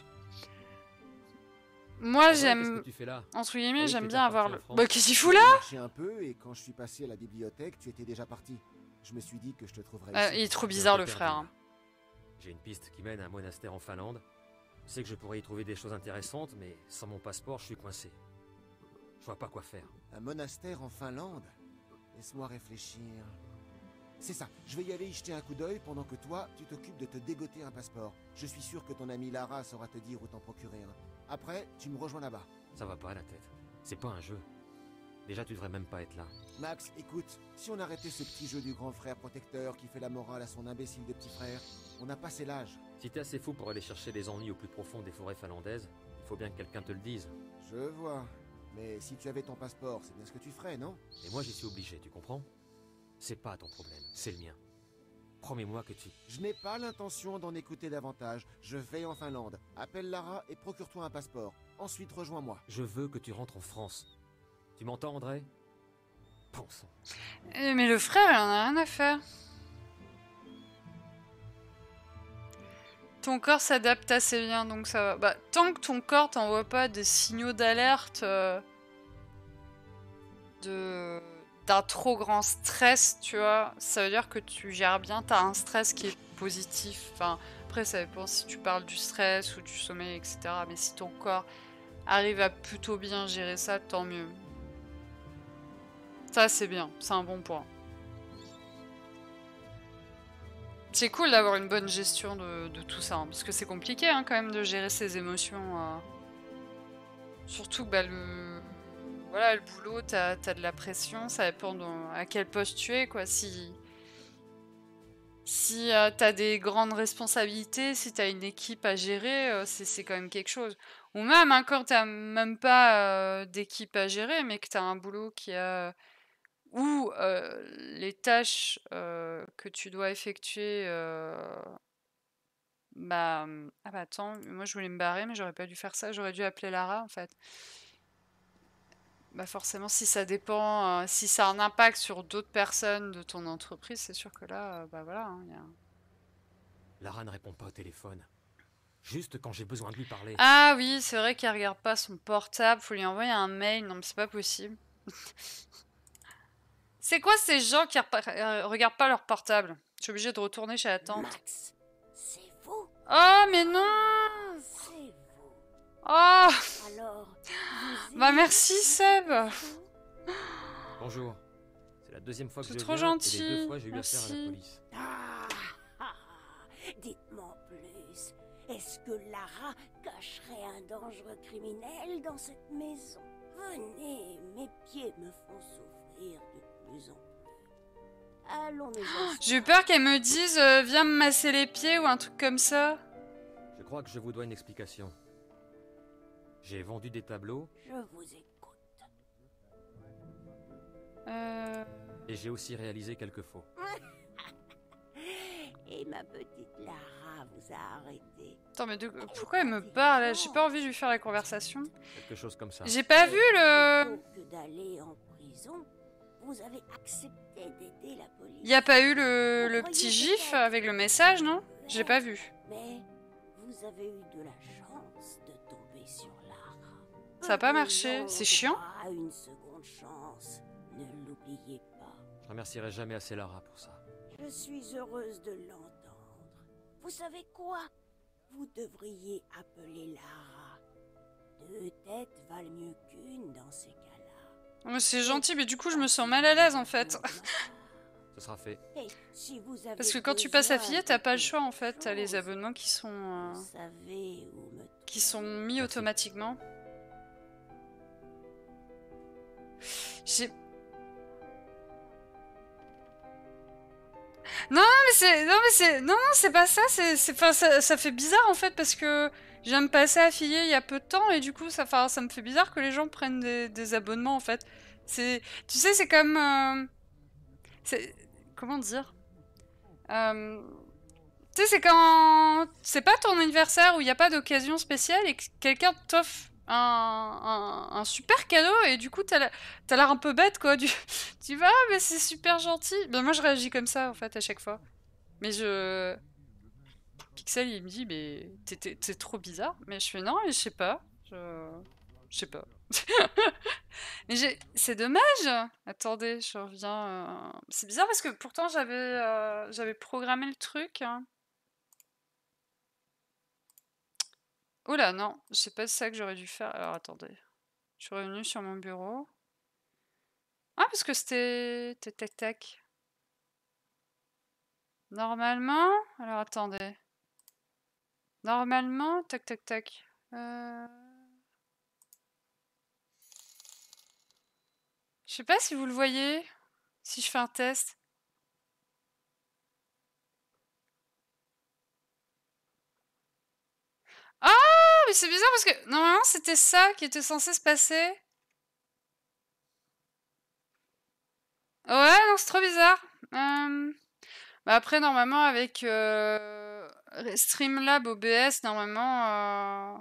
S1: Moi, j'aime, entre guillemets, j'aime bien avoir le... Bah, qu'est-ce qu'il fout là?
S10: J'ai marché un peu et quand je suis passé à la bibliothèque, tu étais déjà parti. Je me suis dit que je te trouverais ici.
S1: Il est trop bizarre, le frère. Hein.
S2: J'ai une piste qui mène à un monastère en Finlande. Je sais que je pourrais y trouver des choses intéressantes, mais sans mon passeport, je suis coincé. Je vois pas quoi faire.
S10: Un monastère en Finlande? Laisse-moi réfléchir. C'est ça, je vais y aller y jeter un coup d'œil pendant que toi, tu t'occupes de te dégoter un passeport. Je suis sûr que ton amie Lara saura te dire où t'en procurer un. Après, tu me rejoins là-bas.
S2: Ça va pas à la tête. C'est pas un jeu. Déjà, tu devrais même pas être là.
S10: Max, écoute, si on arrêtait ce petit jeu du grand frère protecteur qui fait la morale à son imbécile de petit frère, on a passé l'âge.
S2: Si t'es assez fou pour aller chercher les ennuis au plus profond des forêts finlandaises, il faut bien que quelqu'un te le dise.
S10: Je vois. Mais si tu avais ton passeport, c'est bien ce que tu ferais, non?
S2: Et moi, j'y suis obligé, tu comprends? C'est pas ton problème, c'est le mien. Promets-moi que tu...
S10: Je n'ai pas l'intention d'en écouter davantage. Je vais en Finlande. Appelle Lara et procure-toi un passeport. Ensuite, rejoins-moi.
S2: Je veux que tu rentres en France. Tu m'entends, André? Pensons.
S1: Mais le frère, il en a rien à faire. Ton corps s'adapte assez bien, donc ça va. Bah, tant que ton corps t'envoie pas des signaux d'alerte d'un trop grand stress, tu vois, ça veut dire que tu gères bien, t'as un stress qui est positif. Enfin, après, ça dépend si tu parles du stress ou du sommeil, etc. Mais si ton corps arrive à plutôt bien gérer ça, tant mieux. Ça, c'est bien, c'est un bon point. C'est cool d'avoir une bonne gestion de tout ça, hein, parce que c'est compliqué hein, quand même de gérer ses émotions. Surtout que bah, le boulot, t'as de la pression, ça dépend à quel poste tu es, quoi. Si t'as des grandes responsabilités, si t'as une équipe à gérer, c'est quand même quelque chose. Ou même hein, quand t'as même pas d'équipe à gérer, mais que t'as un boulot qui a... où les tâches que tu dois effectuer... Bah... Ah bah attends, moi je voulais me barrer, mais j'aurais pas dû faire ça, j'aurais dû appeler Lara en fait. Bah forcément, si ça dépend, si ça a un impact sur d'autres personnes de ton entreprise, c'est sûr que là, bah voilà. Hein,
S2: Lara ne répond pas au téléphone. Juste quand j'ai besoin de lui parler.
S1: Ah oui, c'est vrai qu'elle regarde pas son portable, faut lui envoyer un mail. Non mais c'est pas possible. C'est quoi ces gens qui regardent pas leur portable? Je suis obligée de retourner chez la tante.
S11: Max, c'est vous?
S1: Oh mais non!
S11: C'est vous.
S1: Oh!
S11: Alors,
S1: bah merci Seb!
S2: Bonjour. C'est la deuxième fois que je viens.
S1: C'est trop gentil.
S2: Et les 2 fois j'ai eu affaire à la police.
S11: Dites-moi plus. Est-ce que Lara cacherait un dangereux criminel dans cette maison? Venez, mes pieds me font souffrir de plus en plus. Allons nous asseoir.
S1: J'ai eu peur qu'elle me dise viens me masser les pieds ou un truc comme ça.
S2: Je crois que je vous dois une explication. J'ai vendu des tableaux.
S11: Je vous écoute.
S2: Et j'ai aussi réalisé quelques faux.
S11: ma petite Lara vous a arrêté.
S1: Attends, mais pourquoi elle me parle? J'ai pas envie de lui faire la conversation.
S7: Quelque chose comme ça.
S1: J'ai pas vu le...
S11: Plutôt que d'aller en prison, vous avez accepté d'aider la police.
S1: Y a pas eu le petit gif avec le message, non? J'ai pas vu.
S11: Mais vous avez eu de la chance de tomber sur Lara.
S1: Ça a pas marché, c'est chiant.
S11: Une seconde chance, ne l'oubliez pas.
S2: Je remercierai jamais assez Lara pour ça.
S11: Je suis heureuse de l'entendre. Vous savez quoi? Vous devriez appeler Lara. 2 têtes valent mieux qu'une dans ces cas-là.
S1: Oh, c'est gentil, mais du coup, je me sens mal à l'aise en fait.
S2: Ce sera fait.
S11: Et si vous avez
S1: Parce que quand tu passes affilié, t'as pas le choix en fait.
S11: chose,
S1: T'as les abonnements qui sont
S11: vous savez où me
S1: qui sont mis automatiquement. J'ai... Non mais c'est pas ça, enfin, ça fait bizarre en fait parce que je viens de passer affilié il y a peu de temps et du coup ça me fait bizarre que les gens prennent des abonnements en fait. Tu sais, c'est comme comment dire, tu sais, c'est quand c'est pas ton anniversaire où il n'y a pas d'occasion spéciale et que quelqu'un t'offre un super cadeau et du coup t'as l'air un peu bête quoi. Tu vas, ah, mais c'est super gentil. Ben moi je réagis comme ça en fait à chaque fois. Mais Pixel il me dit mais t'es trop bizarre. Mais je fais non, mais je sais pas. Je sais pas. Mais c'est dommage. Attendez, je reviens. C'est bizarre parce que pourtant j'avais programmé le truc. Hein. Oula, non, c'est pas ça que j'aurais dû faire. Alors attendez. Je suis revenue sur mon bureau. Ah, parce que c'était... Tac, tac. Normalement... Alors attendez. Normalement... Tac, tac, tac. Je sais pas si vous le voyez. Si je fais un test. Ah, mais c'est bizarre parce que normalement c'était ça qui était censé se passer. Ouais, non, c'est trop bizarre. Bah après, normalement, avec Streamlab OBS, normalement...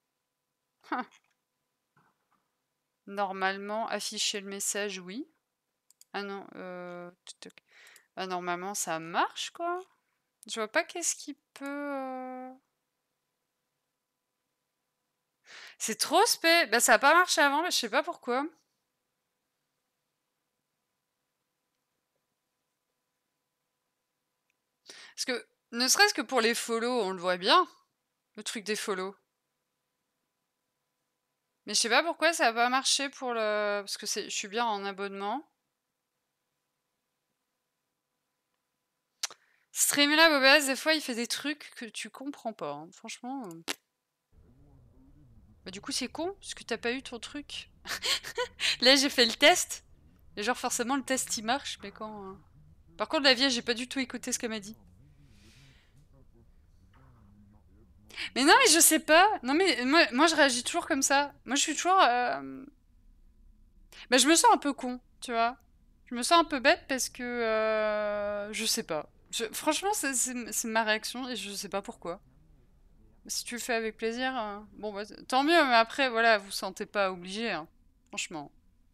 S1: Normalement, afficher le message, oui. Ah non, ah, normalement, ça marche, quoi. Je vois pas qu'est-ce qui peut... C'est trop spé. Bah, ça a pas marché avant, mais je sais pas pourquoi. Parce que, ne serait-ce que pour les follow, on le voit bien. Le truc des follow. Mais je sais pas pourquoi ça a pas marché pour le... Parce que je suis bien en abonnement. Streamlab OBS, des fois, il fait des trucs que tu comprends pas. Hein. Franchement... Bah du coup, c'est con, parce que t'as pas eu ton truc. Là, j'ai fait le test. Et genre, forcément, le test, il marche, mais quand... Par contre, la vieille, j'ai pas du tout écouté ce qu'elle m'a dit. Mais non, mais je sais pas. Non, mais moi je réagis toujours comme ça. Moi, je suis toujours... Bah, je me sens un peu con, tu vois. Je me sens un peu bête parce que... je sais pas. Franchement, c'est ma réaction et je sais pas pourquoi. Si tu le fais avec plaisir, bon, bah, tant mieux. Mais après, voilà, vous sentez pas obligé, hein. Franchement.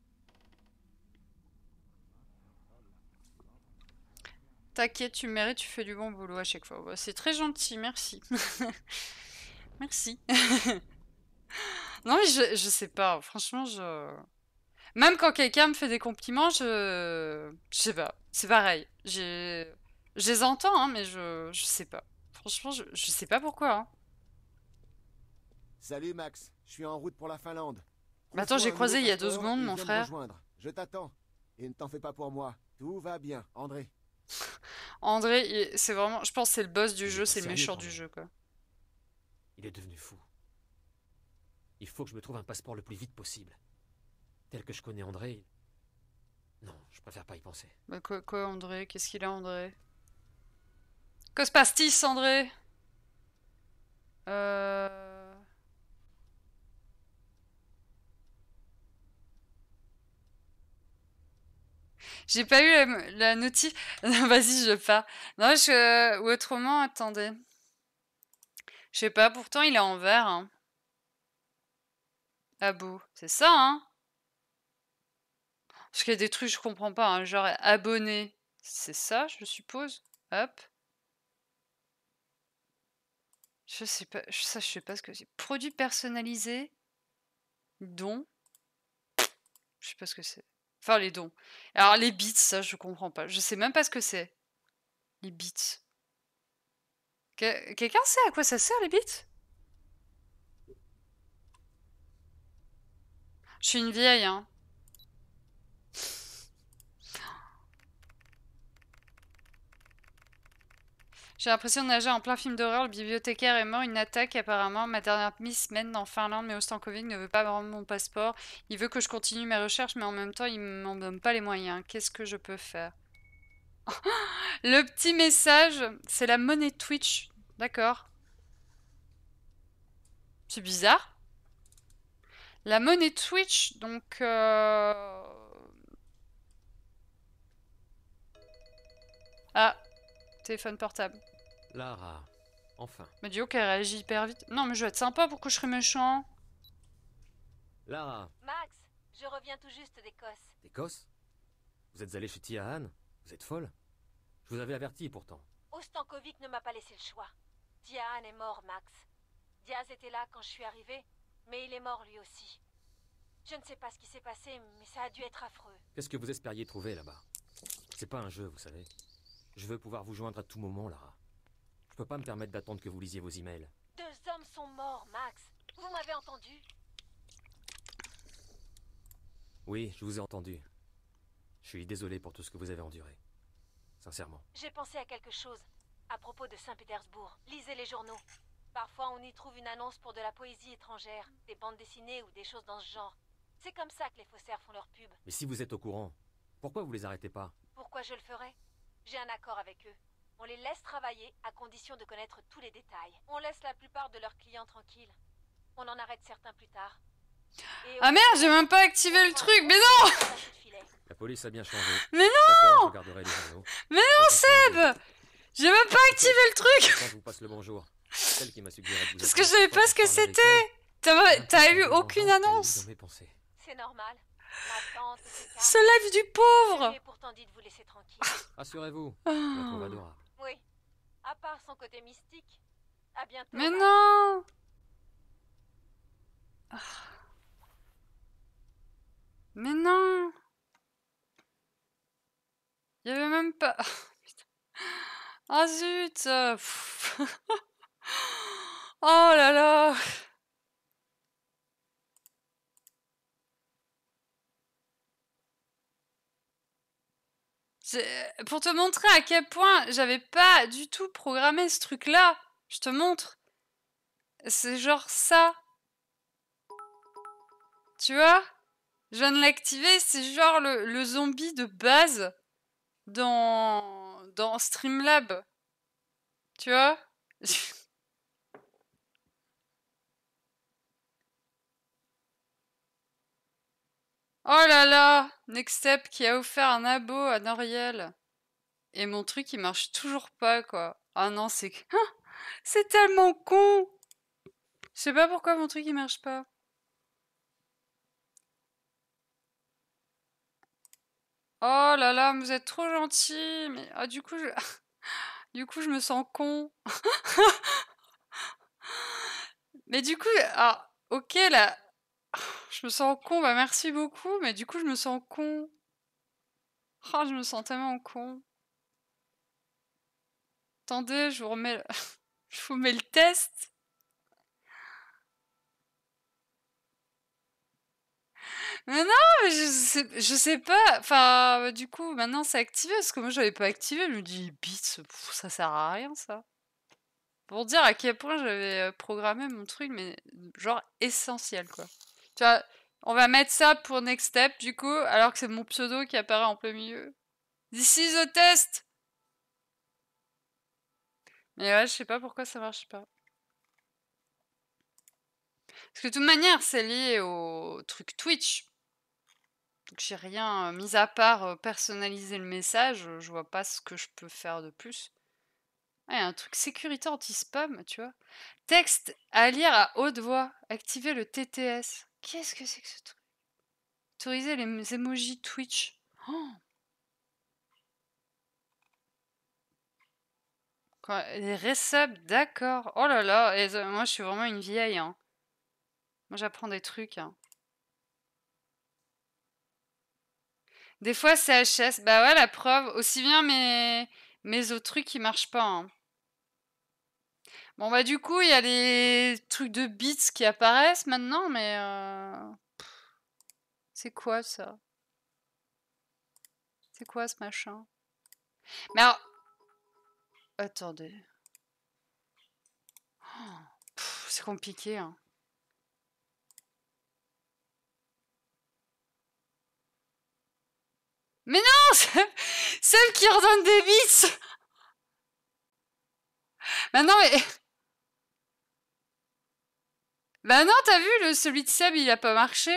S1: T'inquiète, tu mérites, tu fais du bon boulot à chaque fois. Bah, c'est très gentil, merci. Merci. Non, mais je sais pas. Franchement, même quand quelqu'un me fait des compliments, je sais pas. C'est pareil. Je les entends, hein, mais je sais pas. Franchement, je sais pas pourquoi. Hein.
S10: Salut Max, je suis en route pour la Finlande.
S1: Bah attends, j'ai croisé il y a 2 secondes, mon frère.
S10: Je t'attends. Et ne t'en fais pas pour moi. Tout va bien, André.
S1: André, c'est vraiment... Je pense que c'est le boss du jeu, c'est le méchant du jeu, quoi.
S2: Il est devenu fou. Il faut que je me trouve un passeport le plus vite possible. Tel que je connais André... Non, je préfère pas y penser.
S1: Bah quoi André? Qu'est-ce qu'il a, André? Que se passe-t-il, André? J'ai pas eu la notif. Non, vas-y, je pars. Non, ou autrement, attendez. Je sais pas, pourtant il est en vert. Hein. Abo, c'est ça, hein? Parce qu'il y a des trucs que je comprends pas, hein, genre abonné. C'est ça, je suppose. Hop. Je sais pas, ça je sais pas ce que c'est. Produits personnalisés. Dons. Je sais pas ce que c'est. Enfin, les dons. Alors, les bits, ça, je comprends pas. Je sais même pas ce que c'est. Les bits. Quelqu'un sait à quoi ça sert, les bits? Je suis une vieille, hein. J'ai l'impression de nager en plein film d'horreur. Le bibliothécaire est mort, une attaque apparemment. Ma dernière mise mène en Finlande, mais Ostankovic ne veut pas me rendre mon passeport. Il veut que je continue mes recherches, mais en même temps, il m'en donne pas les moyens. Qu'est-ce que je peux faire? Le petit message, c'est la monnaie Twitch. D'accord. C'est bizarre. La monnaie Twitch, donc... Ah, téléphone portable.
S2: Lara, enfin.
S1: Mais dis-donc qu'elle réagit hyper vite. Non, mais je vais être sympa, pourquoi je serais méchant?
S2: Lara.
S5: Max, je reviens tout juste d'Écosse.
S2: D'Écosse? Vous êtes allé chez Tia Han? Vous êtes folle? Je vous avais averti pourtant.
S5: Ostankovic ne m'a pas laissé le choix. Tia Han est mort, Max. Diaz était là quand je suis arrivée, mais il est mort lui aussi. Je ne sais pas ce qui s'est passé, mais ça a dû être affreux.
S2: Qu'est-ce que vous espériez trouver là-bas? C'est pas un jeu, vous savez. Je veux pouvoir vous joindre à tout moment, Lara. Je peux pas me permettre d'attendre que vous lisiez vos emails.
S5: 2 hommes sont morts, Max. Vous m'avez entendu?
S2: Oui, je vous ai entendu. Je suis désolé pour tout ce que vous avez enduré. Sincèrement.
S5: J'ai pensé à quelque chose. À propos de Saint-Pétersbourg. Lisez les journaux. Parfois, on y trouve une annonce pour de la poésie étrangère, des bandes dessinées ou des choses dans ce genre. C'est comme ça que les faussaires font leur pub.
S2: Mais si vous êtes au courant, pourquoi vous les arrêtez pas?
S5: Pourquoi je le ferais? J'ai un accord avec eux. On les laisse travailler à condition de connaître tous les détails. On laisse la plupart de leurs clients tranquilles. On en arrête certains plus tard.
S1: Ah merde, j'ai même pas activé le truc, mais non!
S2: La police a bien changé.
S1: Mais non!
S2: Je regarderai les journaux.
S1: Mais non, Seb! J'ai même pas activé le truc!
S2: Quand je vous passe le bonjour. Celle qui m'a suggéré de vous
S1: parce que je savais pas ce que c'était! T'as eu aucune annonce?
S5: C'est normal. Ma tante,
S1: ce live du pauvre!
S5: J'ai pourtant dit de vous laisser tranquille.
S2: Rassurez-vous, je la trouve adorable.
S5: Oui. À part son côté mystique. À bientôt.
S1: Mais non! Mais non! Il y avait même pas... Ah zut! Oh là là! Pour te montrer à quel point j'avais pas du tout programmé ce truc-là, je te montre. C'est genre ça. Tu vois? Je viens de l'activer, c'est genre le zombie de base dans Streamlab. Tu vois? Oh là là! Next Step qui a offert un abo à Noriel. Et mon truc il marche toujours pas quoi. Ah non, c'est c'est tellement con! Je sais pas pourquoi mon truc il marche pas. Oh là là, vous êtes trop gentils. Mais ah, du coup, du coup, je me sens con. Mais du coup, ah, ok là. Je me sens con, bah merci beaucoup, mais du coup, je me sens con. Oh, je me sens tellement con. Attendez, je vous remets... je vous mets le test. Mais non, mais je sais pas. Enfin, du coup, maintenant c'est activé, parce que moi j'avais pas activé. Je me dis, bits, ça sert à rien ça. Pour dire à quel point j'avais programmé mon truc, mais genre essentiel quoi. Tu vois, on va mettre ça pour Next Step du coup, alors que c'est mon pseudo qui apparaît en plein milieu. This is a test! Mais ouais, je sais pas pourquoi ça marche pas. Parce que de toute manière, c'est lié au truc Twitch. Donc j'ai rien, mis à part personnaliser le message, je vois pas ce que je peux faire de plus. Ah, il y a un truc sécurité anti-spam, tu vois. Texte à lire à haute voix. Activer le TTS. Qu'est-ce que c'est que ce truc? Autoriser les emojis Twitch. Oh, les resubs, d'accord. Oh là là, et, moi je suis vraiment une vieille. Hein. Moi j'apprends des trucs. Hein. Des fois c'est HS. Bah ouais, la preuve. Aussi bien mes autres trucs qui marchent pas. Hein. Bon bah du coup il y a les trucs de bits qui apparaissent maintenant, mais c'est quoi ça? C'est quoi ce machin? Mais alors... Attendez. Oh, c'est compliqué. Hein. Mais non, celle qui redonne des bits. Bah non mais... Bah non, t'as vu, celui de Seb, il a pas marché.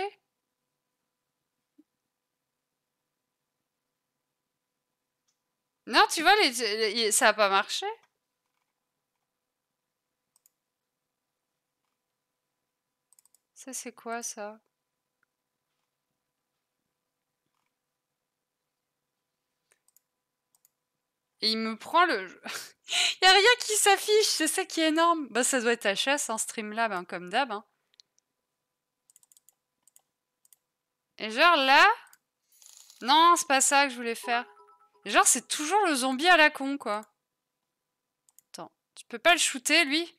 S1: Non, tu vois, ça a pas marché. Ça, c'est quoi, ça? Et il me prend le... Il y a rien qui s'affiche, c'est ça qui est énorme. Bah ça doit être HS, hein, Streamlab, hein, comme d'hab. Hein. Et genre là... Non, c'est pas ça que je voulais faire. Et genre c'est toujours le zombie à la con, quoi. Attends, tu peux pas le shooter, lui?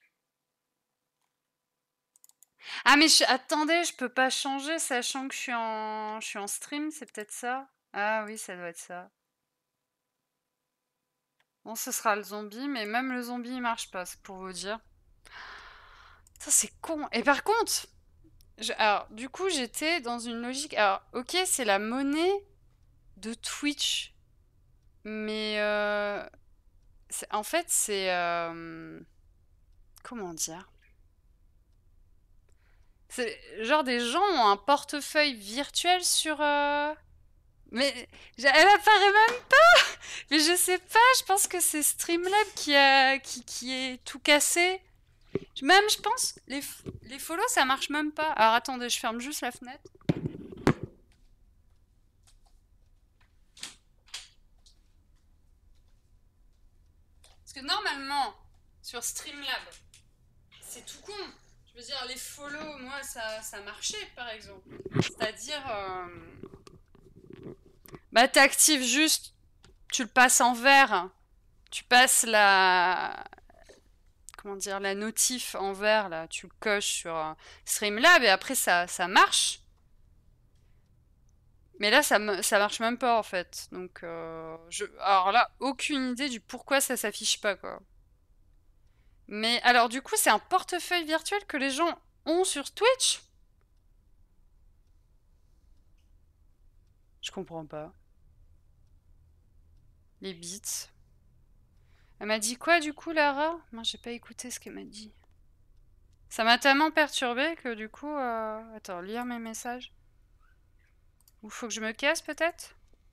S1: Ah mais attendez, je peux pas changer, sachant que je suis en stream, c'est peut-être ça? Ah oui, ça doit être ça. Bon, ce sera le zombie, mais même le zombie, il marche pas, c'est pour vous dire. Ça, c'est con. Et par contre, alors, du coup, j'étais dans une logique... Alors, ok, c'est la monnaie de Twitch. Mais, en fait, c'est... comment dire? C'est genre des gens ont un portefeuille virtuel sur... Mais elle apparaît même pas. Mais je sais pas, je pense que c'est Streamlab qui est tout cassé. Même, je pense, les follow, ça marche même pas. Alors attendez, je ferme juste la fenêtre. Parce que normalement, sur Streamlab, c'est tout con. Je veux dire, les follow, moi, ça marchait, par exemple. C'est-à-dire... Bah, t'actives juste, tu le passes en vert, tu passes la... Comment dire, la notif en vert, là, tu le coches sur Streamlab et après ça marche. Mais là, ça marche même pas, en fait. Donc, alors là, aucune idée du pourquoi ça s'affiche pas, quoi. Mais alors, du coup, c'est un portefeuille virtuel que les gens ont sur Twitch? Je comprends pas. Les bits. Elle m'a dit quoi du coup, Lara? Moi, j'ai pas écouté ce qu'elle m'a dit. Ça m'a tellement perturbé que du coup... Attends, lire mes messages. Ou faut que je me casse peut-être?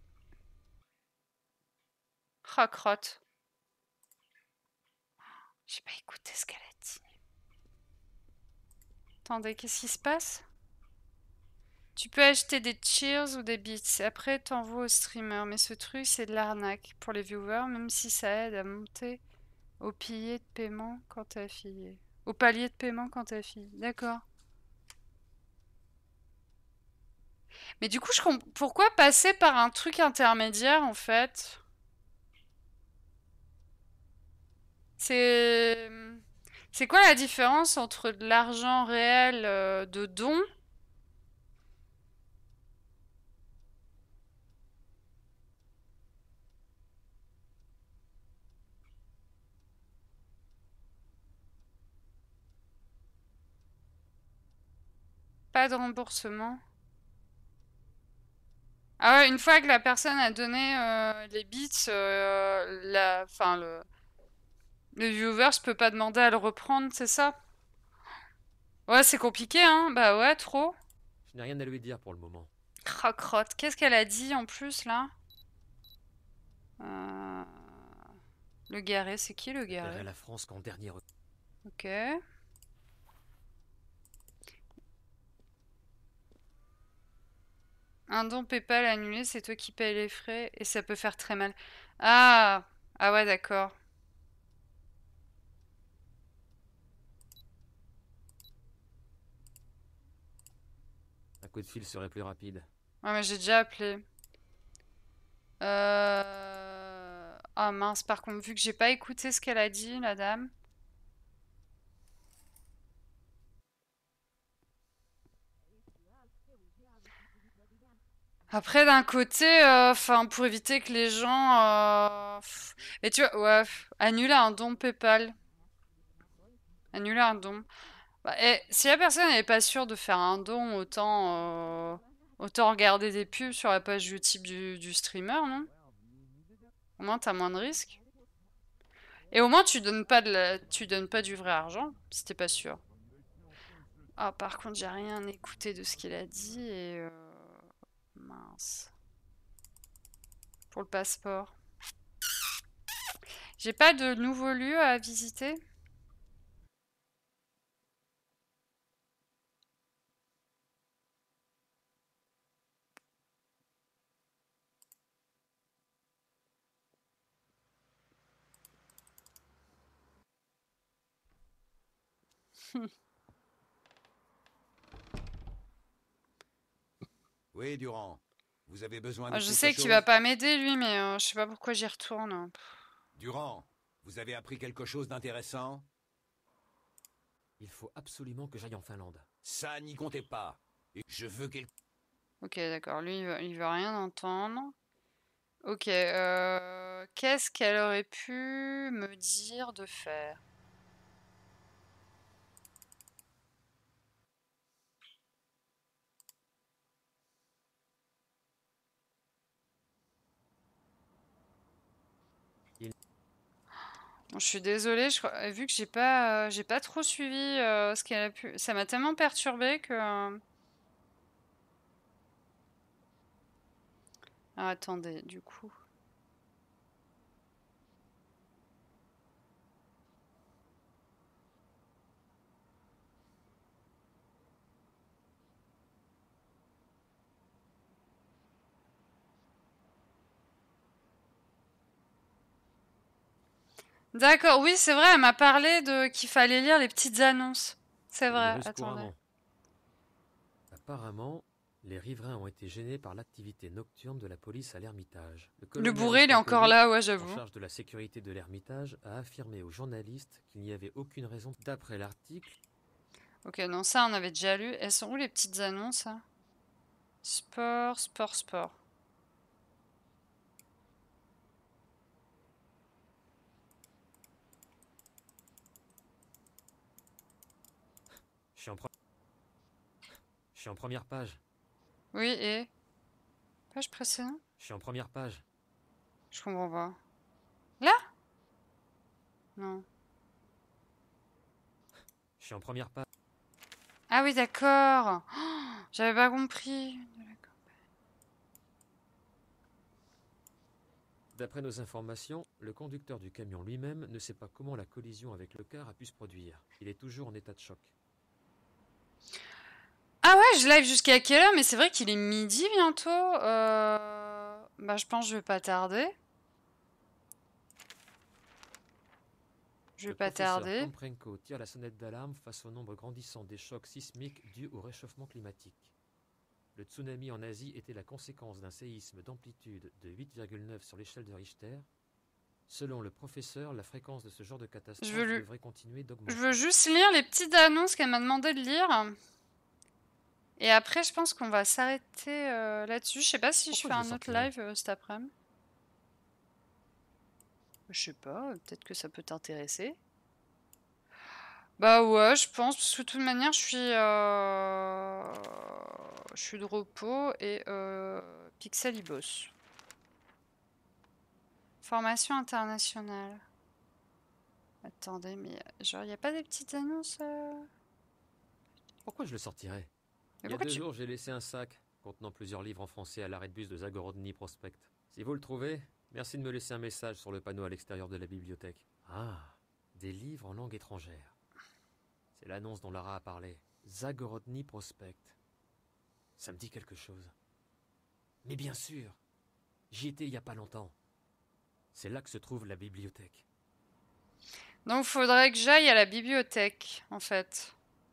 S1: Ah, crotte. J'ai pas écouté ce qu'elle a dit. Attendez, qu'est-ce qui se passe? Tu peux acheter des cheers ou des bits. Après, t'envoies au streamer. Mais ce truc, c'est de l'arnaque pour les viewers, même si ça aide à monter au pilier de paiement quand t'es affilié. Au palier de paiement quand t'es affilié. D'accord. Mais du coup, pourquoi passer par un truc intermédiaire, en fait? C'est quoi la différence entre de l'argent réel de don? Pas de remboursement. Ah ouais, une fois que la personne a donné les bits, le viewer, je peux pas demander à le reprendre, c'est ça? Ouais, c'est compliqué, hein? Bah ouais, trop.
S2: Je n'ai rien à lui dire pour le moment.
S1: Crotte. Qu'est-ce qu'elle a dit en plus là? Euh, Le Garé, c'est qui le Garé?
S2: La France qu'en dernier.
S1: Ok. Un don PayPal annulé, c'est toi qui payes les frais et ça peut faire très mal. Ah! Ah ouais, d'accord.
S2: Un coup de fil serait plus rapide.
S1: Ouais, mais j'ai déjà appelé. Ah mince, par contre, vu que j'ai pas écouté ce qu'elle a dit, la dame. Après, d'un côté, enfin, pour éviter que les gens... Et tu vois, ouais, annuler un don PayPal. Annuler un don. Bah, et si la personne n'est pas sûre de faire un don, autant regarder des pubs sur la page YouTube du streamer, non? Au moins, t'as moins de risques. Et au moins, tu donnes pas du vrai argent, si t'es pas sûr. Ah, par contre, j'ai rien écouté de ce qu'il a dit et... Mince. Pour le passeport. J'ai pas de nouveaux lieux à visiter?
S6: Oui, Durand. Vous avez besoin de
S1: Je
S6: quelque
S1: sais
S6: chose
S1: qu'il va pas m'aider, lui, mais je sais pas pourquoi j'y retourne.
S6: Durand, vous avez appris quelque chose d'intéressant?
S2: Il faut absolument que j'aille en Finlande.
S6: Ça n'y comptez pas. Et je veux quelque...
S1: Ok, d'accord. Lui, il veut rien entendre. Ok, qu'est-ce qu'elle aurait pu me dire de faire? Bon, je suis désolée, vu que j'ai pas trop suivi ce qu'elle a pu... Ça m'a tellement perturbée que... Ah, attendez, du coup... D'accord, oui, c'est vrai, elle m'a parlé de qu'il fallait lire les petites annonces. C'est vrai, attendez.
S2: Apparemment, les riverains ont été gênés par l'activité nocturne de la police à l'Ermitage.
S1: Le bourré, il est encore là, ouais,
S2: en
S1: j'avoue.
S2: charge de la sécurité de l'Ermitage, a affirmé aux journalistes qu'il n'y avait aucune raison. D'après l'article...
S1: Ok, non, ça, on avait déjà lu. Elles sont où les petites annonces, hein? Sport, sport, sport.
S2: Je suis en première page.
S1: Oui, et... Page précédente?
S2: Je suis en première page.
S1: Je comprends pas. Là? Non.
S2: Je suis en première page.
S1: Ah oui, d'accord. Oh, j'avais pas compris.
S2: D'après nos informations, le conducteur du camion lui-même ne sait pas comment la collision avec le car a pu se produire. Il est toujours en état de choc.
S1: Ah ouais, je live jusqu'à quelle heure? Mais c'est vrai qu'il est midi bientôt. Bah, je pense que je vais pas tarder. Je vais pas tarder.
S2: Le professeur Komprenko tire la sonnette d'alarme face au nombre grandissant des chocs sismiques dus au réchauffement climatique. Le tsunami en Asie était la conséquence d'un séisme d'amplitude de 8,9 sur l'échelle de Richter. Selon le professeur, la fréquence de ce genre de catastrophe devrait continuer d'augmenter.
S1: Je veux juste lire les petites annonces qu'elle m'a demandé de lire. Et après, je pense qu'on va s'arrêter là-dessus. Je sais pas si je fais un autre live cet après-midi. Je sais pas, peut-être que ça peut t'intéresser. Bah ouais, je pense, parce que de toute manière, je suis de repos et Pixel y bosse. Formation internationale. Attendez, mais genre, il n'y a pas des petites annonces
S2: Pourquoi je le sortirais?
S1: Mais
S2: Il y a 2 jours, j'ai laissé un sac contenant plusieurs livres en français à l'arrêt de bus de Zagorodny Prospect. Si vous le trouvez, merci de me laisser un message sur le panneau à l'extérieur de la bibliothèque. Ah, des livres en langue étrangère. C'est l'annonce dont Lara a parlé. Zagorodny Prospect. Ça me dit quelque chose. Mais bien sûr, j'y étais il y a pas longtemps. C'est là que se trouve la bibliothèque.
S1: Donc, faudrait que j'aille à la bibliothèque, en fait.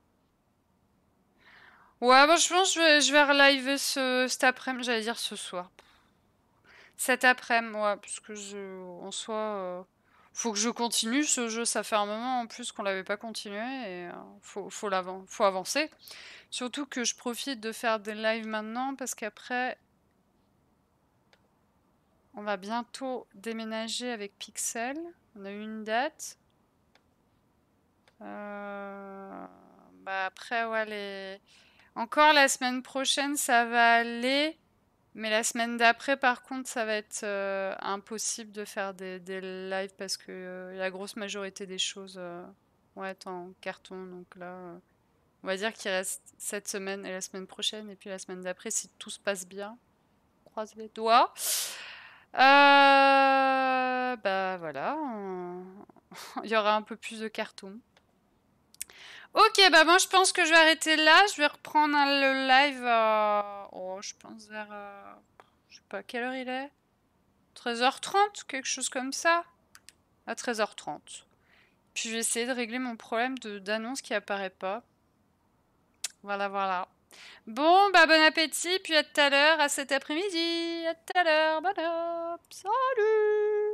S1: Ouais, bon, je pense que je vais reliver cet après-midi. J'allais dire ce soir. Cet après-midi, ouais, parce que en soi, faut que je continue ce jeu. Ça fait un moment en plus qu'on l'avait pas continué et faut avancer. Surtout que je profite de faire des lives maintenant parce qu'après, on va bientôt déménager avec Pixel. On a eu une date. Bah après, ouais, encore la semaine prochaine, ça va aller. Mais la semaine d'après, par contre, ça va être impossible de faire des lives parce que la grosse majorité des choses vont être en carton. Donc là, on va dire qu'il reste cette semaine et la semaine prochaine. Et puis la semaine d'après, si tout se passe bien, croise les doigts. Bah voilà, il y aura un peu plus de carton. Ok, bah moi je pense que je vais arrêter là. Je vais reprendre le live. Oh, je pense vers. Je sais pas quelle heure il est. 13h30, quelque chose comme ça. À 13h30. Puis je vais essayer de régler mon problème d'annonce qui apparaît pas. Voilà, voilà. Bon, bah bon appétit. Puis à tout à l'heure, à cet après-midi. À tout à l'heure. Bon app. Salut!